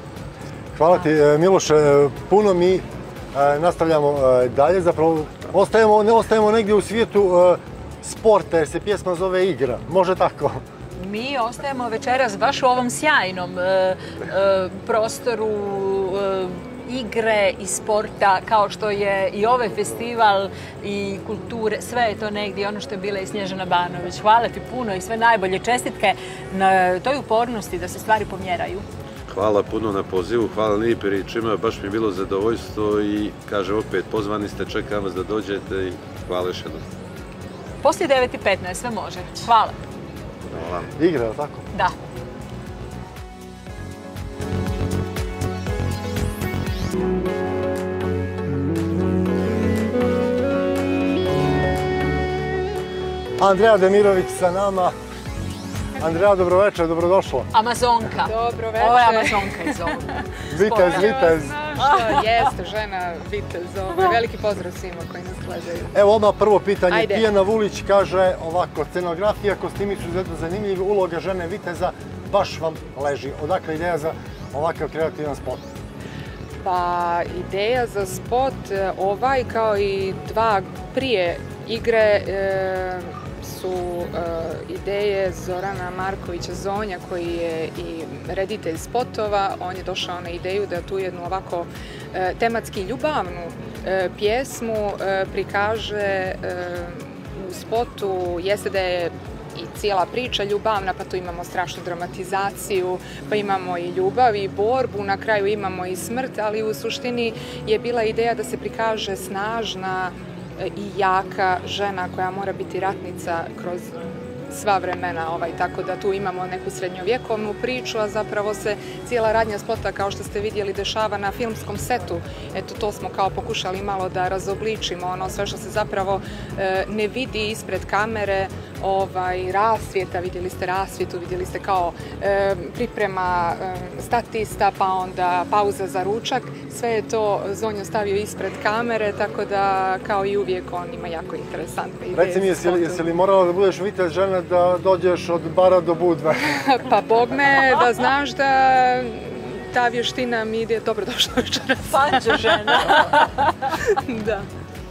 Hvala ti, Miloše, puno mi nastavljamo dalje, zapravo ostajemo, ne ostajemo negdje u svijetu sporta, jer se pjesma zove Igra, može tako? Mi ostajemo večeras baš u ovom sjajnom e, e, prostoru e, igre i sporta, kao što je i ovaj festival i kulture, sve je to negdje, ono što je bila i Snježana Banović. Hvala ti puno i sve najbolje, čestitke na toj upornosti da se stvari pomjeraju. Hvala puno na pozivu, hvala na pričima, baš mi je bilo zadovoljstvo i kažem opet, pozvani ste, čekam vas da dođete i hvala još jednom. Poslije devet i petnaest sve može. Hvala. Hvala. Igra, je li tako? Da. Andreja Demirović sa nama. Andreja, dobroveče, dobrodošla. Amazonka. Dobroveče. Ovo je Amazonka iz ovoga. Vitez, vitez. Što jeste, žena vitez. Veliki pozdrav svima koji nas gledaju. Evo odmah prvo pitanje. Ajde. Tijana Vulić kaže ovako, scenografija, kostimi su izuzetno zanimljivi, uloga žene viteza baš vam leži. Odakle ideja za ovakav kreativan spot? Pa, ideja za spot ovaj kao i dva prije igre e, su e, ideje Zorana Markovića Zonja, koji je i reditelj spotova. On je došao na ideju da tu jednu ovako e, tematski ljubavnu e, pjesmu e, prikaže e, u spotu. Jeste da je i cijela priča ljubavna, pa tu imamo strašnu dramatizaciju, pa imamo i ljubav i borbu, na kraju imamo i smrt, ali u suštini je bila ideja da se prikaže snažna i jaka žena koja mora biti ratnica kroz sva vremena, ovaj, tako da tu imamo neku srednjovjekovnu priču, a zapravo se cijela radnja spota, kao što ste vidjeli, dešava na filmskom setu. Eto, to smo kao pokušali malo da razobličimo, ono sve što se zapravo e, ne vidi ispred kamere, ovaj, rasvjeta, vidjeli ste rasvjetu, vidjeli ste kao e, priprema e, statista, pa onda pauza za ručak. Sve je to Zonjo stavio ispred kamere, tako da kao i uvijek on ima jako interesantne ideje. Reci mi, jesi li, jesi li morala da budeš vitez žena da dođeš od bara do budve? Pa bog me, da znaš da ta vještina mi ide dobro došla večeras. Panđe žena. Da.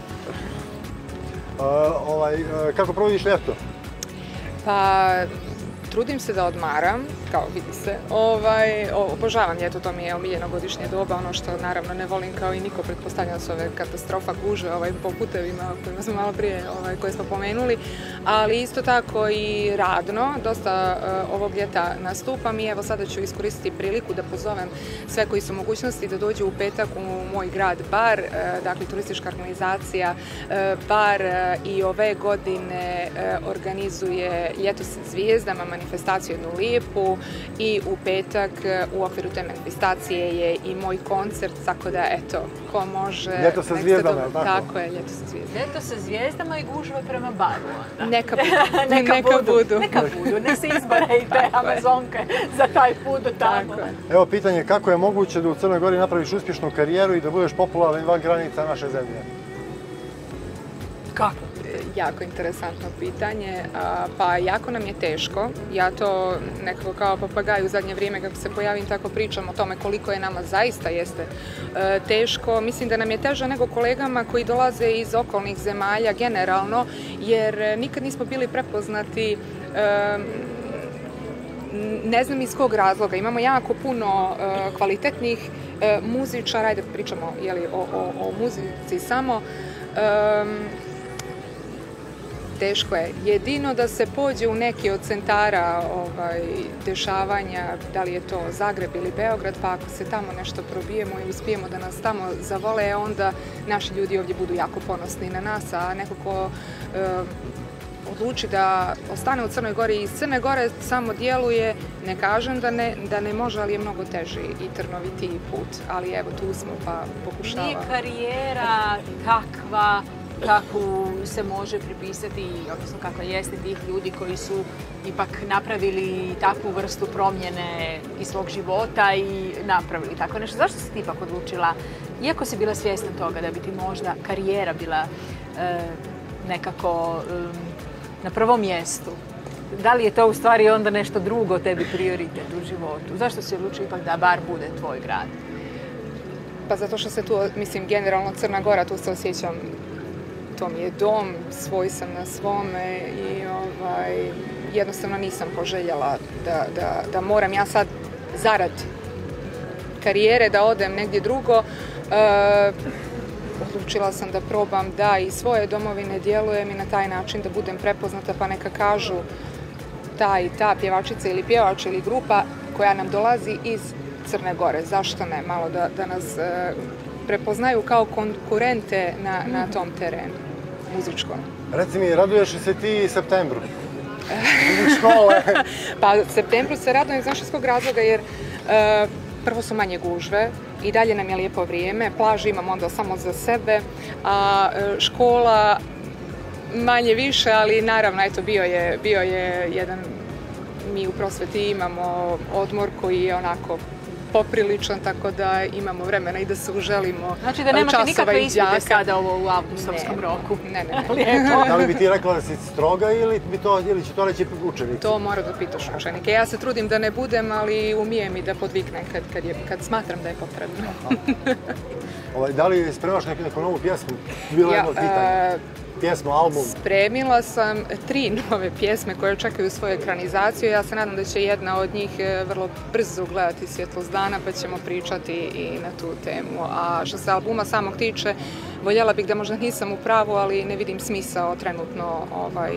Uh, ovaj, uh, kako provodiš ljeto? Pa trudim se da odmaram, kao vidi se. Ovaj, obožavam ljeto, to mi je omiljeno godišnje doba, ono što naravno ne volim kao i niko, pretpostavljam da su ove katastrofa gužve ovaj, po putevima kojima smo malo prije ovaj, koje smo pomenuli, ali isto tako i radno, dosta uh, ovog ljeta nastupam i evo sada ću iskoristiti priliku da pozovem sve koji su mogućnosti da dođu u petak u moj grad Bar, uh, dakle turistička organizacija uh, Bar uh, i ove godine uh, organizuje Ljeto sa zvijezdama, manifestaciju jednu lijepu i u petak u okviru te manifestacije je i moj koncert, tako da eto, ko može... Ljeto sa zvijezdama, je tako? Tako je, Ljeto sa zvijezdama. Ljeto sa zvijezdama i gužva prema Baru onda. Neka budu. Neka, neka budu. budu. Neka budu, ne se izbore i te Amazonke za taj put do tamo. Evo pitanje, kako je moguće da u Crnoj Gori napraviš uspješnu karijeru i da budeš popularan van granica naše zemlje? Kako? Jako interesantno pitanje, pa jako nam je teško. Ja to nekako kao papagaj u zadnje vrijeme kako se pojavim tako pričam o tome koliko je nama zaista jeste teško. Mislim da nam je teže nego kolegama koji dolaze iz okolnih zemalja generalno, jer nikad nismo bili prepoznati, ne znam iz kog razloga. Imamo jako puno kvalitetnih muzičara, ajde pričamo jeli, o, o, o muzici samo. Teško je. Jedino da se pođe u neki od centara ovaj, dešavanja, da li je to Zagreb ili Beograd, pa ako se tamo nešto probijemo i uspijemo da nas tamo zavole, onda naši ljudi ovdje budu jako ponosni na nas, a neko ko e, odluči da ostane u Crnoj Gori i iz Crne Gore samo djeluje, ne kažem da ne, da ne može, ali je mnogo teži i trnovitiji put. Ali evo, tu smo pa pokušava. Nije karijera takva kako se može pripisati, odnosno kako jeste tih ljudi koji su ipak napravili takvu vrstu promjene iz svog života i napravili tako nešto. Zašto si ti ipak odlučila, iako si bila svjesna toga da bi ti možda karijera bila e, nekako e, na prvom mjestu, da li je to u stvari onda nešto drugo tebi prioritet u životu? Zašto si odlučila ipak da Bar bude tvoj grad? Pa zato što se tu, mislim, generalno Crna Gora, tu se osjećam, to mi je dom, svoj sam na svome i ovaj, jednostavno nisam poželjela da, da, da moram ja sad zarad karijere da odem negdje drugo. E, odlučila sam da probam da i svoje domovine djelujem i na taj način da budem prepoznata, pa neka kažu ta i ta pjevačica ili pjevač ili grupa koja nam dolazi iz Crne Gore. Zašto ne? Malo da, da nas e, prepoznaju kao konkurente na, na tom terenu muzičkom. Reci mi, raduješ li se ti septembru? Škole? Pa septembru se radujem, znaš iz kog razloga, jer e, prvo su manje gužve i dalje nam je lijepo vrijeme, plažu imamo onda samo za sebe, a e, škola manje više, ali naravno, eto, bio je, bio je jedan, mi u prosveti imamo odmor koji je onako popriličan, tako da imamo vremena i da se uželimo. Znači da nemate nikakve ispite sada ovo u avgustovskom roku? Ne, ne, ne. Da li bi ti rekla da si stroga ili, bi to, ili će to reći učenici? To mora da pitaš učenike. Ja se trudim da ne budem, ali umijem i da podviknem kad, kad, je, kad smatram da je potrebno. Ovaj, da li spremaš neku, neku novu pjesmu? Bilo jedno pitanje. Pjesmu, album? Spremila sam tri nove pjesme koje čekaju svoju ekranizaciju. Ja se nadam da će jedna od njih vrlo brzo gledati svjetlost dana, pa ćemo pričati i na tu temu. A što se albuma samog tiče, voljela bih da možda nisam u pravu, ali ne vidim smisao trenutno ovaj,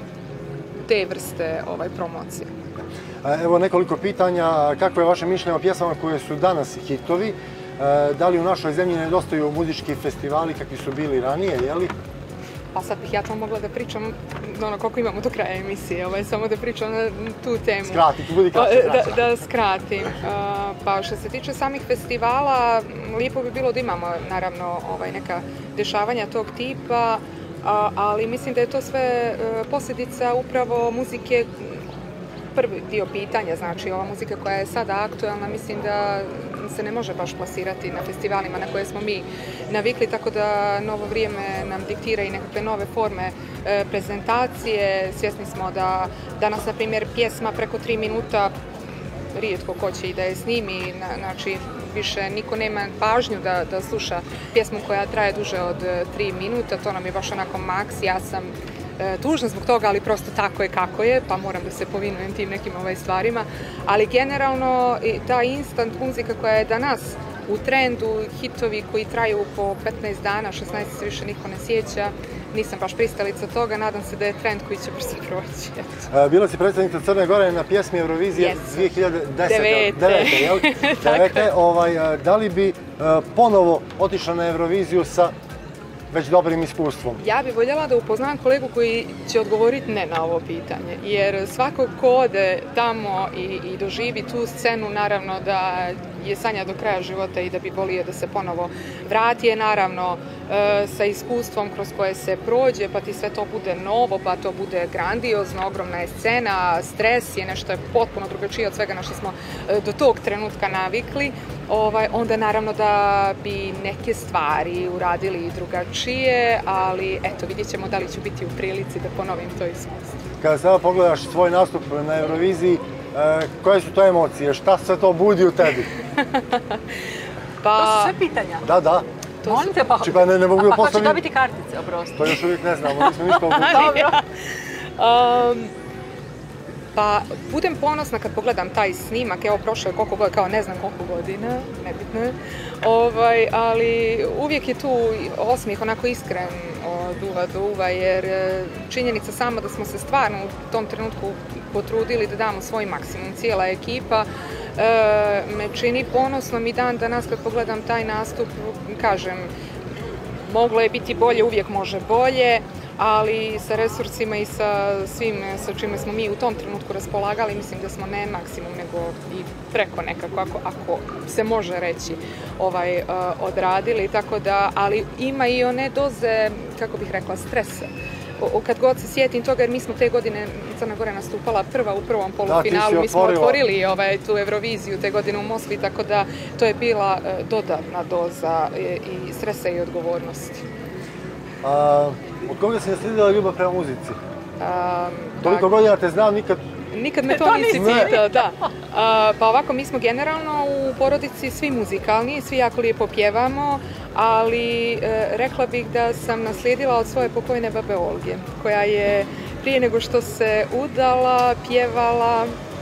te vrste ovaj, promocije. Evo nekoliko pitanja. Kako je vaše mišljenje o pjesmama koje su danas hitovi? Da li u našoj zemlji nedostaju muzički festivali kakvi su bili ranije, jeli? Pa sad bih ja to mogla da pričam ono koliko imamo do kraja emisije, ovaj, samo da pričam na tu temu. Skrati, tu budi kraće. Da, da skratim. Pa što se tiče samih festivala, lijepo bi bilo da imamo naravno ovaj, neka dešavanja tog tipa. ali mislim da je to sve posljedica upravo muzike. Prvi dio pitanja, znači ova muzika koja je sada aktualna, mislim da se ne može baš plasirati na festivalima na koje smo mi navikli, tako da novo vrijeme nam diktira i nekakve nove forme e, prezentacije. Svjesni smo da danas, na primjer, pjesma preko tri minuta rijetko ko će i da je snimi, znači više niko nema pažnju da, da sluša pjesmu koja traje duže od tri minuta, to nam je baš onako maks. Ja sam e, tužna zbog toga, ali prosto tako je kako je, pa moram da se povinujem tim nekim ovaj stvarima, ali generalno ta instant muzika koja je danas u trendu, hitovi koji traju po petnaest dana, šesnaest se više niko ne sjeća, nisam baš pristalica toga, nadam se da je trend koji će brzo proći. E, bila si predstavnica Crne Gore na pjesmi Eurovizije yes. dvije hiljade devete. Ovaj, da li bi ponovo otišla na Euroviziju sa već dobrim iskustvom? Ja bih voljela da upoznam kolegu koji će odgovoriti ne na ovo pitanje, jer svako ko ode tamo i, i doživi tu scenu, naravno da je sanja do kraja života i da bi volio da se ponovo vrati, je naravno e, sa iskustvom kroz koje se prođe, pa ti sve to bude novo, pa to bude grandiozno, ogromna je scena, stres je nešto je potpuno drugačije od svega na što smo e, do tog trenutka navikli. Ovaj, onda naravno da bi neke stvari uradili drugačije, ali eto, vidjet ćemo da li ću biti u prilici da ponovim to iskustvo. Kada sada pogledaš svoj nastup na Euroviziji, e, koje su to emocije? Šta sve to budi u tebi? Pa... To su sve pitanja? Da, da. Molim te, pa... Pa ne, ne mogu da postavim... A pa će dobiti kartice, oprosti. To još uvijek ne znamo, nismo ništa odlučili. Dobro. Um, Pa budem ponosna kad pogledam taj snimak, evo prošlo je koliko godina, kao ne znam koliko godina, nebitno je, ovaj, ali uvijek je tu osmijeh onako iskren od uva do uva, jer činjenica sama da smo se stvarno u tom trenutku potrudili da damo svoj maksimum, cijela ekipa, e, me čini ponosnom i dan danas kad pogledam taj nastup, kažem, moglo je biti bolje, uvijek može bolje, ali sa resursima i sa svim sa čime smo mi u tom trenutku raspolagali, mislim da smo ne maksimum, nego i preko nekako, ako, ako se može reći, ovaj, uh, odradili, tako da, ali ima i one doze, kako bih rekla, stresa. O, kad god se sjetim toga, jer mi smo te godine, Crna Gora nastupala prva u prvom polufinalu, da, mi smo otvorili ovaj, tu Euroviziju te godine u Moskvi, tako da to je bila uh, dodatna doza i, i stresa i odgovornosti. A, od koga si naslijedila ljubav prema muzici? Um, Toliko godina te znam, nikad... Nikad me to, to nisi pitao, da. A, pa ovako, mi smo generalno u porodici svi muzikalni, svi jako lijepo pjevamo, ali e, rekla bih da sam naslijedila od svoje pokojne babe Olge, koja je prije nego što se udala, pjevala,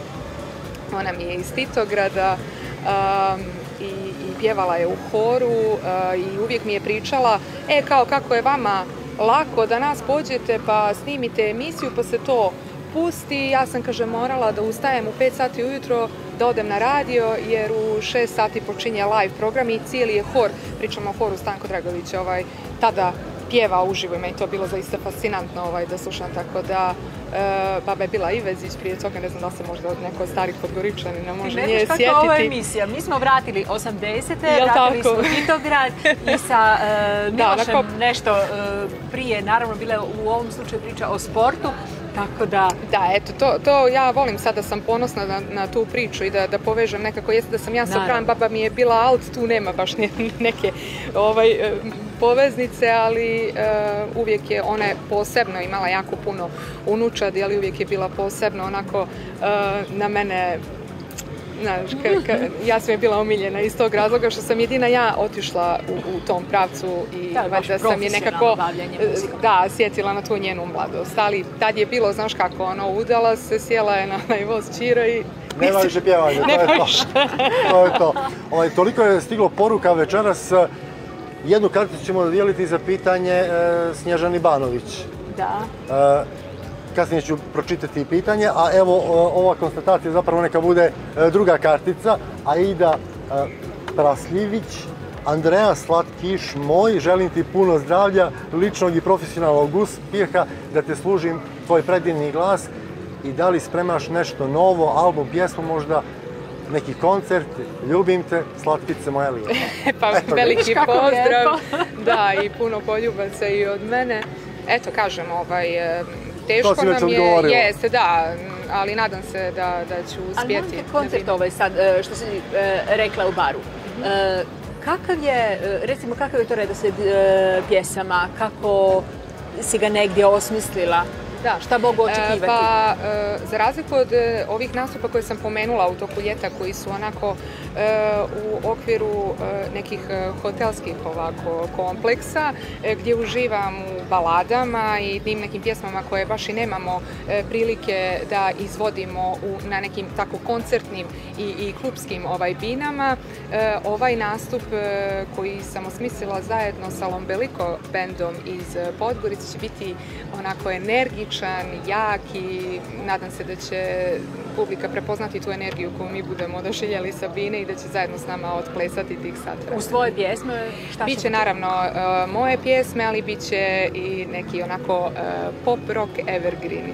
ona mi je iz Titograda, um, i, i pjevala je u horu uh, i uvijek mi je pričala, e kao kako je vama lako da nas pođete pa snimite emisiju pa se to pusti. Ja sam, kaže, morala da ustajem u pet sati ujutro da odem na radio jer u šest sati počinje live program i cijeli je hor, pričamo o horu Stanko Dragovića, ovaj, tada pjeva uživo i meni to bilo zaista fascinantno ovaj, da slušam, tako da e, baba je bila Ivezić prije toga, ne znam da se možda od neko od starih Podgoričanina može nje sjetiti. Ti ne znaš kako je ova emisija, mi smo vratili osamdesete, vratili smo Titograd i sa e, Milošem da, nešto e, prije, naravno bila u ovom slučaju priča o sportu. Tako da... Da, eto, to, to ja volim sada, sam ponosna na, na tu priču i da, da povežem nekako, jeste da sam ja sopran, baba mi je bila alt, tu nema baš neke ovaj, poveznice, ali uh, uvijek je ona posebno imala jako puno unučadi, ali uvijek je bila posebno onako uh, na mene. Znaš, ka, ka, ja sam je bila omiljena iz tog razloga što sam jedina ja otišla u, u tom pravcu i da, valjda sam je nekako da, sjetila na tu njenu mladost. Ali tad je bilo, znaš kako, ono, udala se, sjela je na onaj voz Čira i... Nema više pjevanja, to je to. to, je to. Ovaj, toliko je stiglo poruka večeras. Jednu karticu ćemo dodijeliti za pitanje e, Snježani Banović. Da. E, Kasnije ću pročitati pitanje, a evo ova konstatacija zapravo neka bude druga kartica. Aida Prasljivić, Andreja Slatkiš moj, želim ti puno zdravlja, ličnog i profesionalnog uspjeha, da te služim tvoj predivni glas i da li spremaš nešto novo, album, pjesmu možda, neki koncert, ljubim te, Slatkice moja lijepa. Pa veliki pozdrav, da, i puno poljubaca i od mene. eto, kažem, ovaj, teško nam je, jeste, da, ali nadam se da, da ću uspjeti. Ali imate koncert ovaj sad, što si rekla u baru. Kakav je, recimo, kakav je to redoslijed pjesama, kako si ga negdje osmislila? Da. Šta mogu očekivati? Pa, za razliku od ovih nastupa koje sam pomenula u toku ljeta, koji su onako u okviru nekih hotelskih ovako kompleksa, gdje uživam u baladama i tim nekim pjesmama koje baš i nemamo prilike da izvodimo na nekim tako koncertnim i, i klubskim ovaj, binama, ovaj nastup koji sam osmislila zajedno sa Lombeliko bandom iz Podgorice će biti onako energičan, jak i nadam se da će publika prepoznati tu energiju koju mi budemo doživjeli sa bine i da će zajedno s nama otplesati tih sat. U svoje pjesme? Biće naravno uh, moje pjesme, ali bit će i neki onako uh, pop rock evergreeni.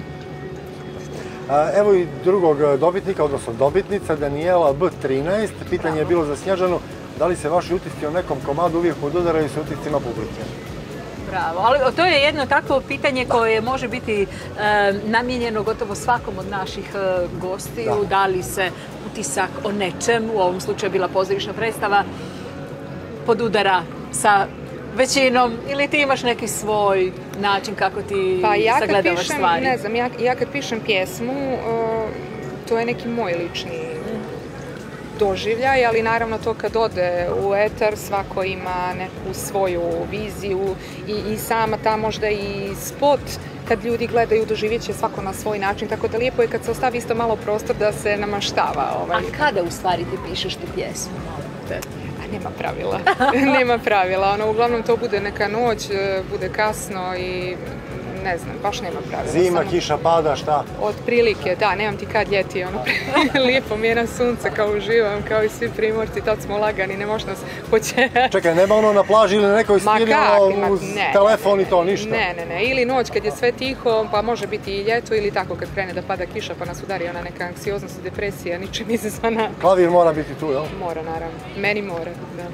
Evo i drugog dobitnika, odnosno dobitnica, Danijela B trinaest. Pitanje je bilo za Snježanu, da li se vaši utisci o nekom komadu uvijek podudaraju sa utiscima publike? Bravo, ali to je jedno takvo pitanje koje može biti e, namijenjeno gotovo svakom od naših e, gostiju. Da. Da li se utisak o nečem, u ovom slučaju bila pozorišna predstava, podudara sa većinom ili ti imaš neki svoj način kako ti pa ja sagledavaš pišem, stvari? Ne znam, ja, ja kad pišem pjesmu, uh, to je neki moj lični doživljaj, ali naravno to kad ode u etar, svako ima neku svoju viziju i, i sama ta možda i spot kad ljudi gledaju doživjet će svako na svoj način, tako da lijepo je kad se ostavi isto malo prostor da se namaštava. Ovaj. A kada u stvari ti pišeš tu pjesmu? A nema pravila, nema pravila, ono, uglavnom to bude neka noć, bude kasno i ne znam, baš nema pravila. Zima, samo kiša pada, šta? Od prilike, da, nemam ti kad ljeti, ono, lijepo mi je na sunce, kao uživam, kao i svi primorci, tad smo lagani, ne možeš nas početi. Čekaj, nema ono na plaži ili nekoj smirilo uz telefon i to, ništa? Ne, ne, ne, ili noć kad je sve tiho, pa može biti i ljeto, ili tako kad krene da pada kiša pa nas udari ona neka anksioznost i depresija, ničim izazvana. Klavir mora biti tu, jel? Mora, naravno, meni mora, da.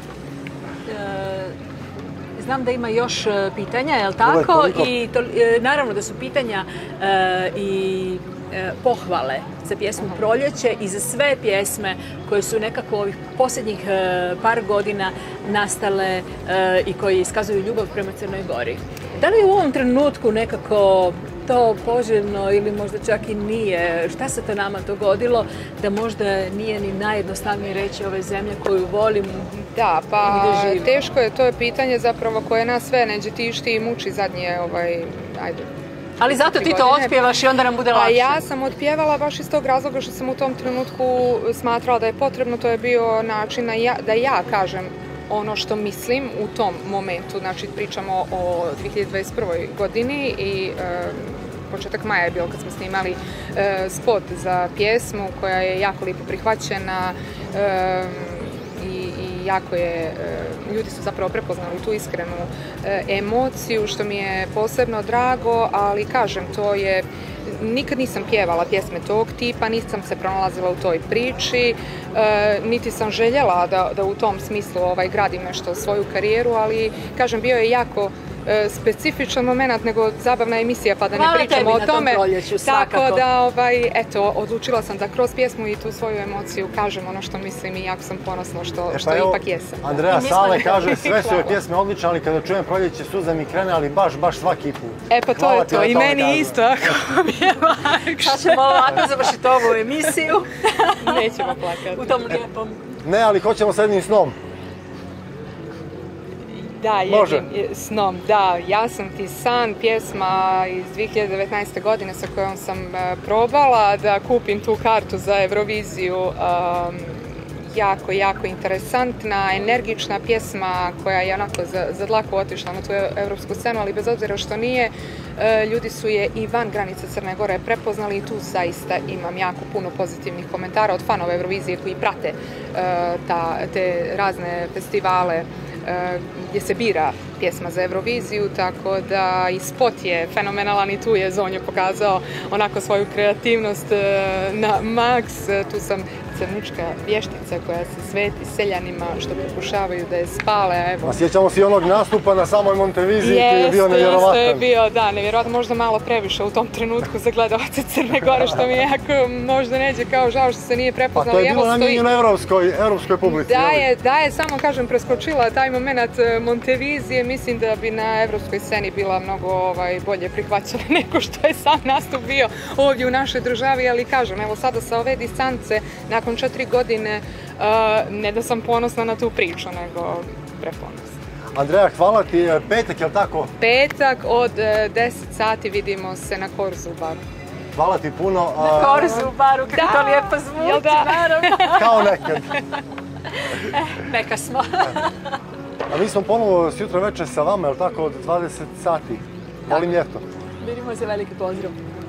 Znam da ima još pitanja, je li tako? I to, naravno da su pitanja e, i e, pohvale za pjesmu Proljeće i za sve pjesme koje su nekako ovih posljednjih e, par godina nastale e, i koje iskazuju ljubav prema Crnoj Gori. Da li u ovom trenutku nekako to poželjno ili možda čak i nije? Šta se to nama dogodilo da možda nije ni najjednostavnije reći ove zemlje koju volim? Da, pa teško je, to je pitanje zapravo koje nas sve neđe tišti i muči zadnje, ovaj, ajde. Ali zato ti to otpjevaš i onda nam bude lakše. A ja sam otpjevala baš iz tog razloga što sam u tom trenutku smatrala da je potrebno, to je bio način da ja kažem ono što mislim u tom momentu, znači pričamo o dvije hiljade dvadeset prvoj godini i početak maja je bilo kad smo snimali spot za pjesmu koja je jako lijepo prihvaćena i jako je, ljudi su zapravo prepoznali tu iskrenu emociju, što mi je posebno drago, ali kažem, to je, nikad nisam pjevala pjesme tog tipa, nisam se pronalazila u toj priči, niti sam željela da, da u tom smislu ovaj, gradim nešto svoju karijeru, ali kažem, bio je jako specifičan moment, nego zabavna emisija, pa da ne pričamo o tome. Tako da, ovaj, eto, odlučila sam da kroz pjesmu i tu svoju emociju kažem ono što mislim i jako sam ponosna što, e, što evo, ipak jesam. Andreja Sale kaže, sve su ove pjesme odlične, ali kada čujem Proljeće suza mi krene, ali baš, baš svaki put. E pa to Hvala je to, i meni kažu. Isto, ako mi je lakše. Sad ćemo ovako završiti ovu emisiju. Nećemo plakati. U tom lijepom. Ne, ali hoćemo s jednim snom. Da, jednim snom, da, Ja sam ti san, pjesma iz dvije hiljade devetnaeste. godine sa kojom sam probala da kupim tu kartu za Euroviziju. Um, jako, jako interesantna, energična pjesma koja je onako za, za dlaku otišla na tu evropsku scenu, ali bez obzira što nije, ljudi su je i van granica Crne Gore prepoznali i tu zaista imam jako puno pozitivnih komentara od fanova Eurovizije koji prate ta, te razne festivale gdje se bira pjesma za Euroviziju, tako da i spot je fenomenalan i tu je Zonjo pokazao onako svoju kreativnost na maks. Tu sam crnička vještica koja se sveti seljanima što pokušavaju da je spale. Evo. A sjećamo se i onog nastupa na samoj Monteviziji koji je bio nevjerovatan. Jeste, je bio, da, nevjerovatan, možda malo previše u tom trenutku za gledalce Crne Gore, što mi je jako možda neđe kao žao što se nije prepoznalo. Pa to je bilo namijenjeno evropskoj, evropskoj publici. Da je, da je, samo kažem, preskočila taj moment Montevizije, mislim da bi na evropskoj sceni bila mnogo ovaj, bolje prihvaćena nego što je sam nastup bio ovdje u našoj državi, ali kažem, evo sada sa ove distance, nakon četiri godine, uh, ne da sam ponosna na tu priču, nego preponosna. Andreja, hvala ti. Petak, je li tako? Petak od deset sati vidimo se na Korzu u baru. Hvala ti puno. Na Korzu u baru, kako to lijepo zvuči, naravno. Kao nekad. Neka smo. A mi smo ponovo sjutra večer sa vama, je li tako, od dvadeset sati? Volim ljeto. Vidimo se, veliki pozdrav.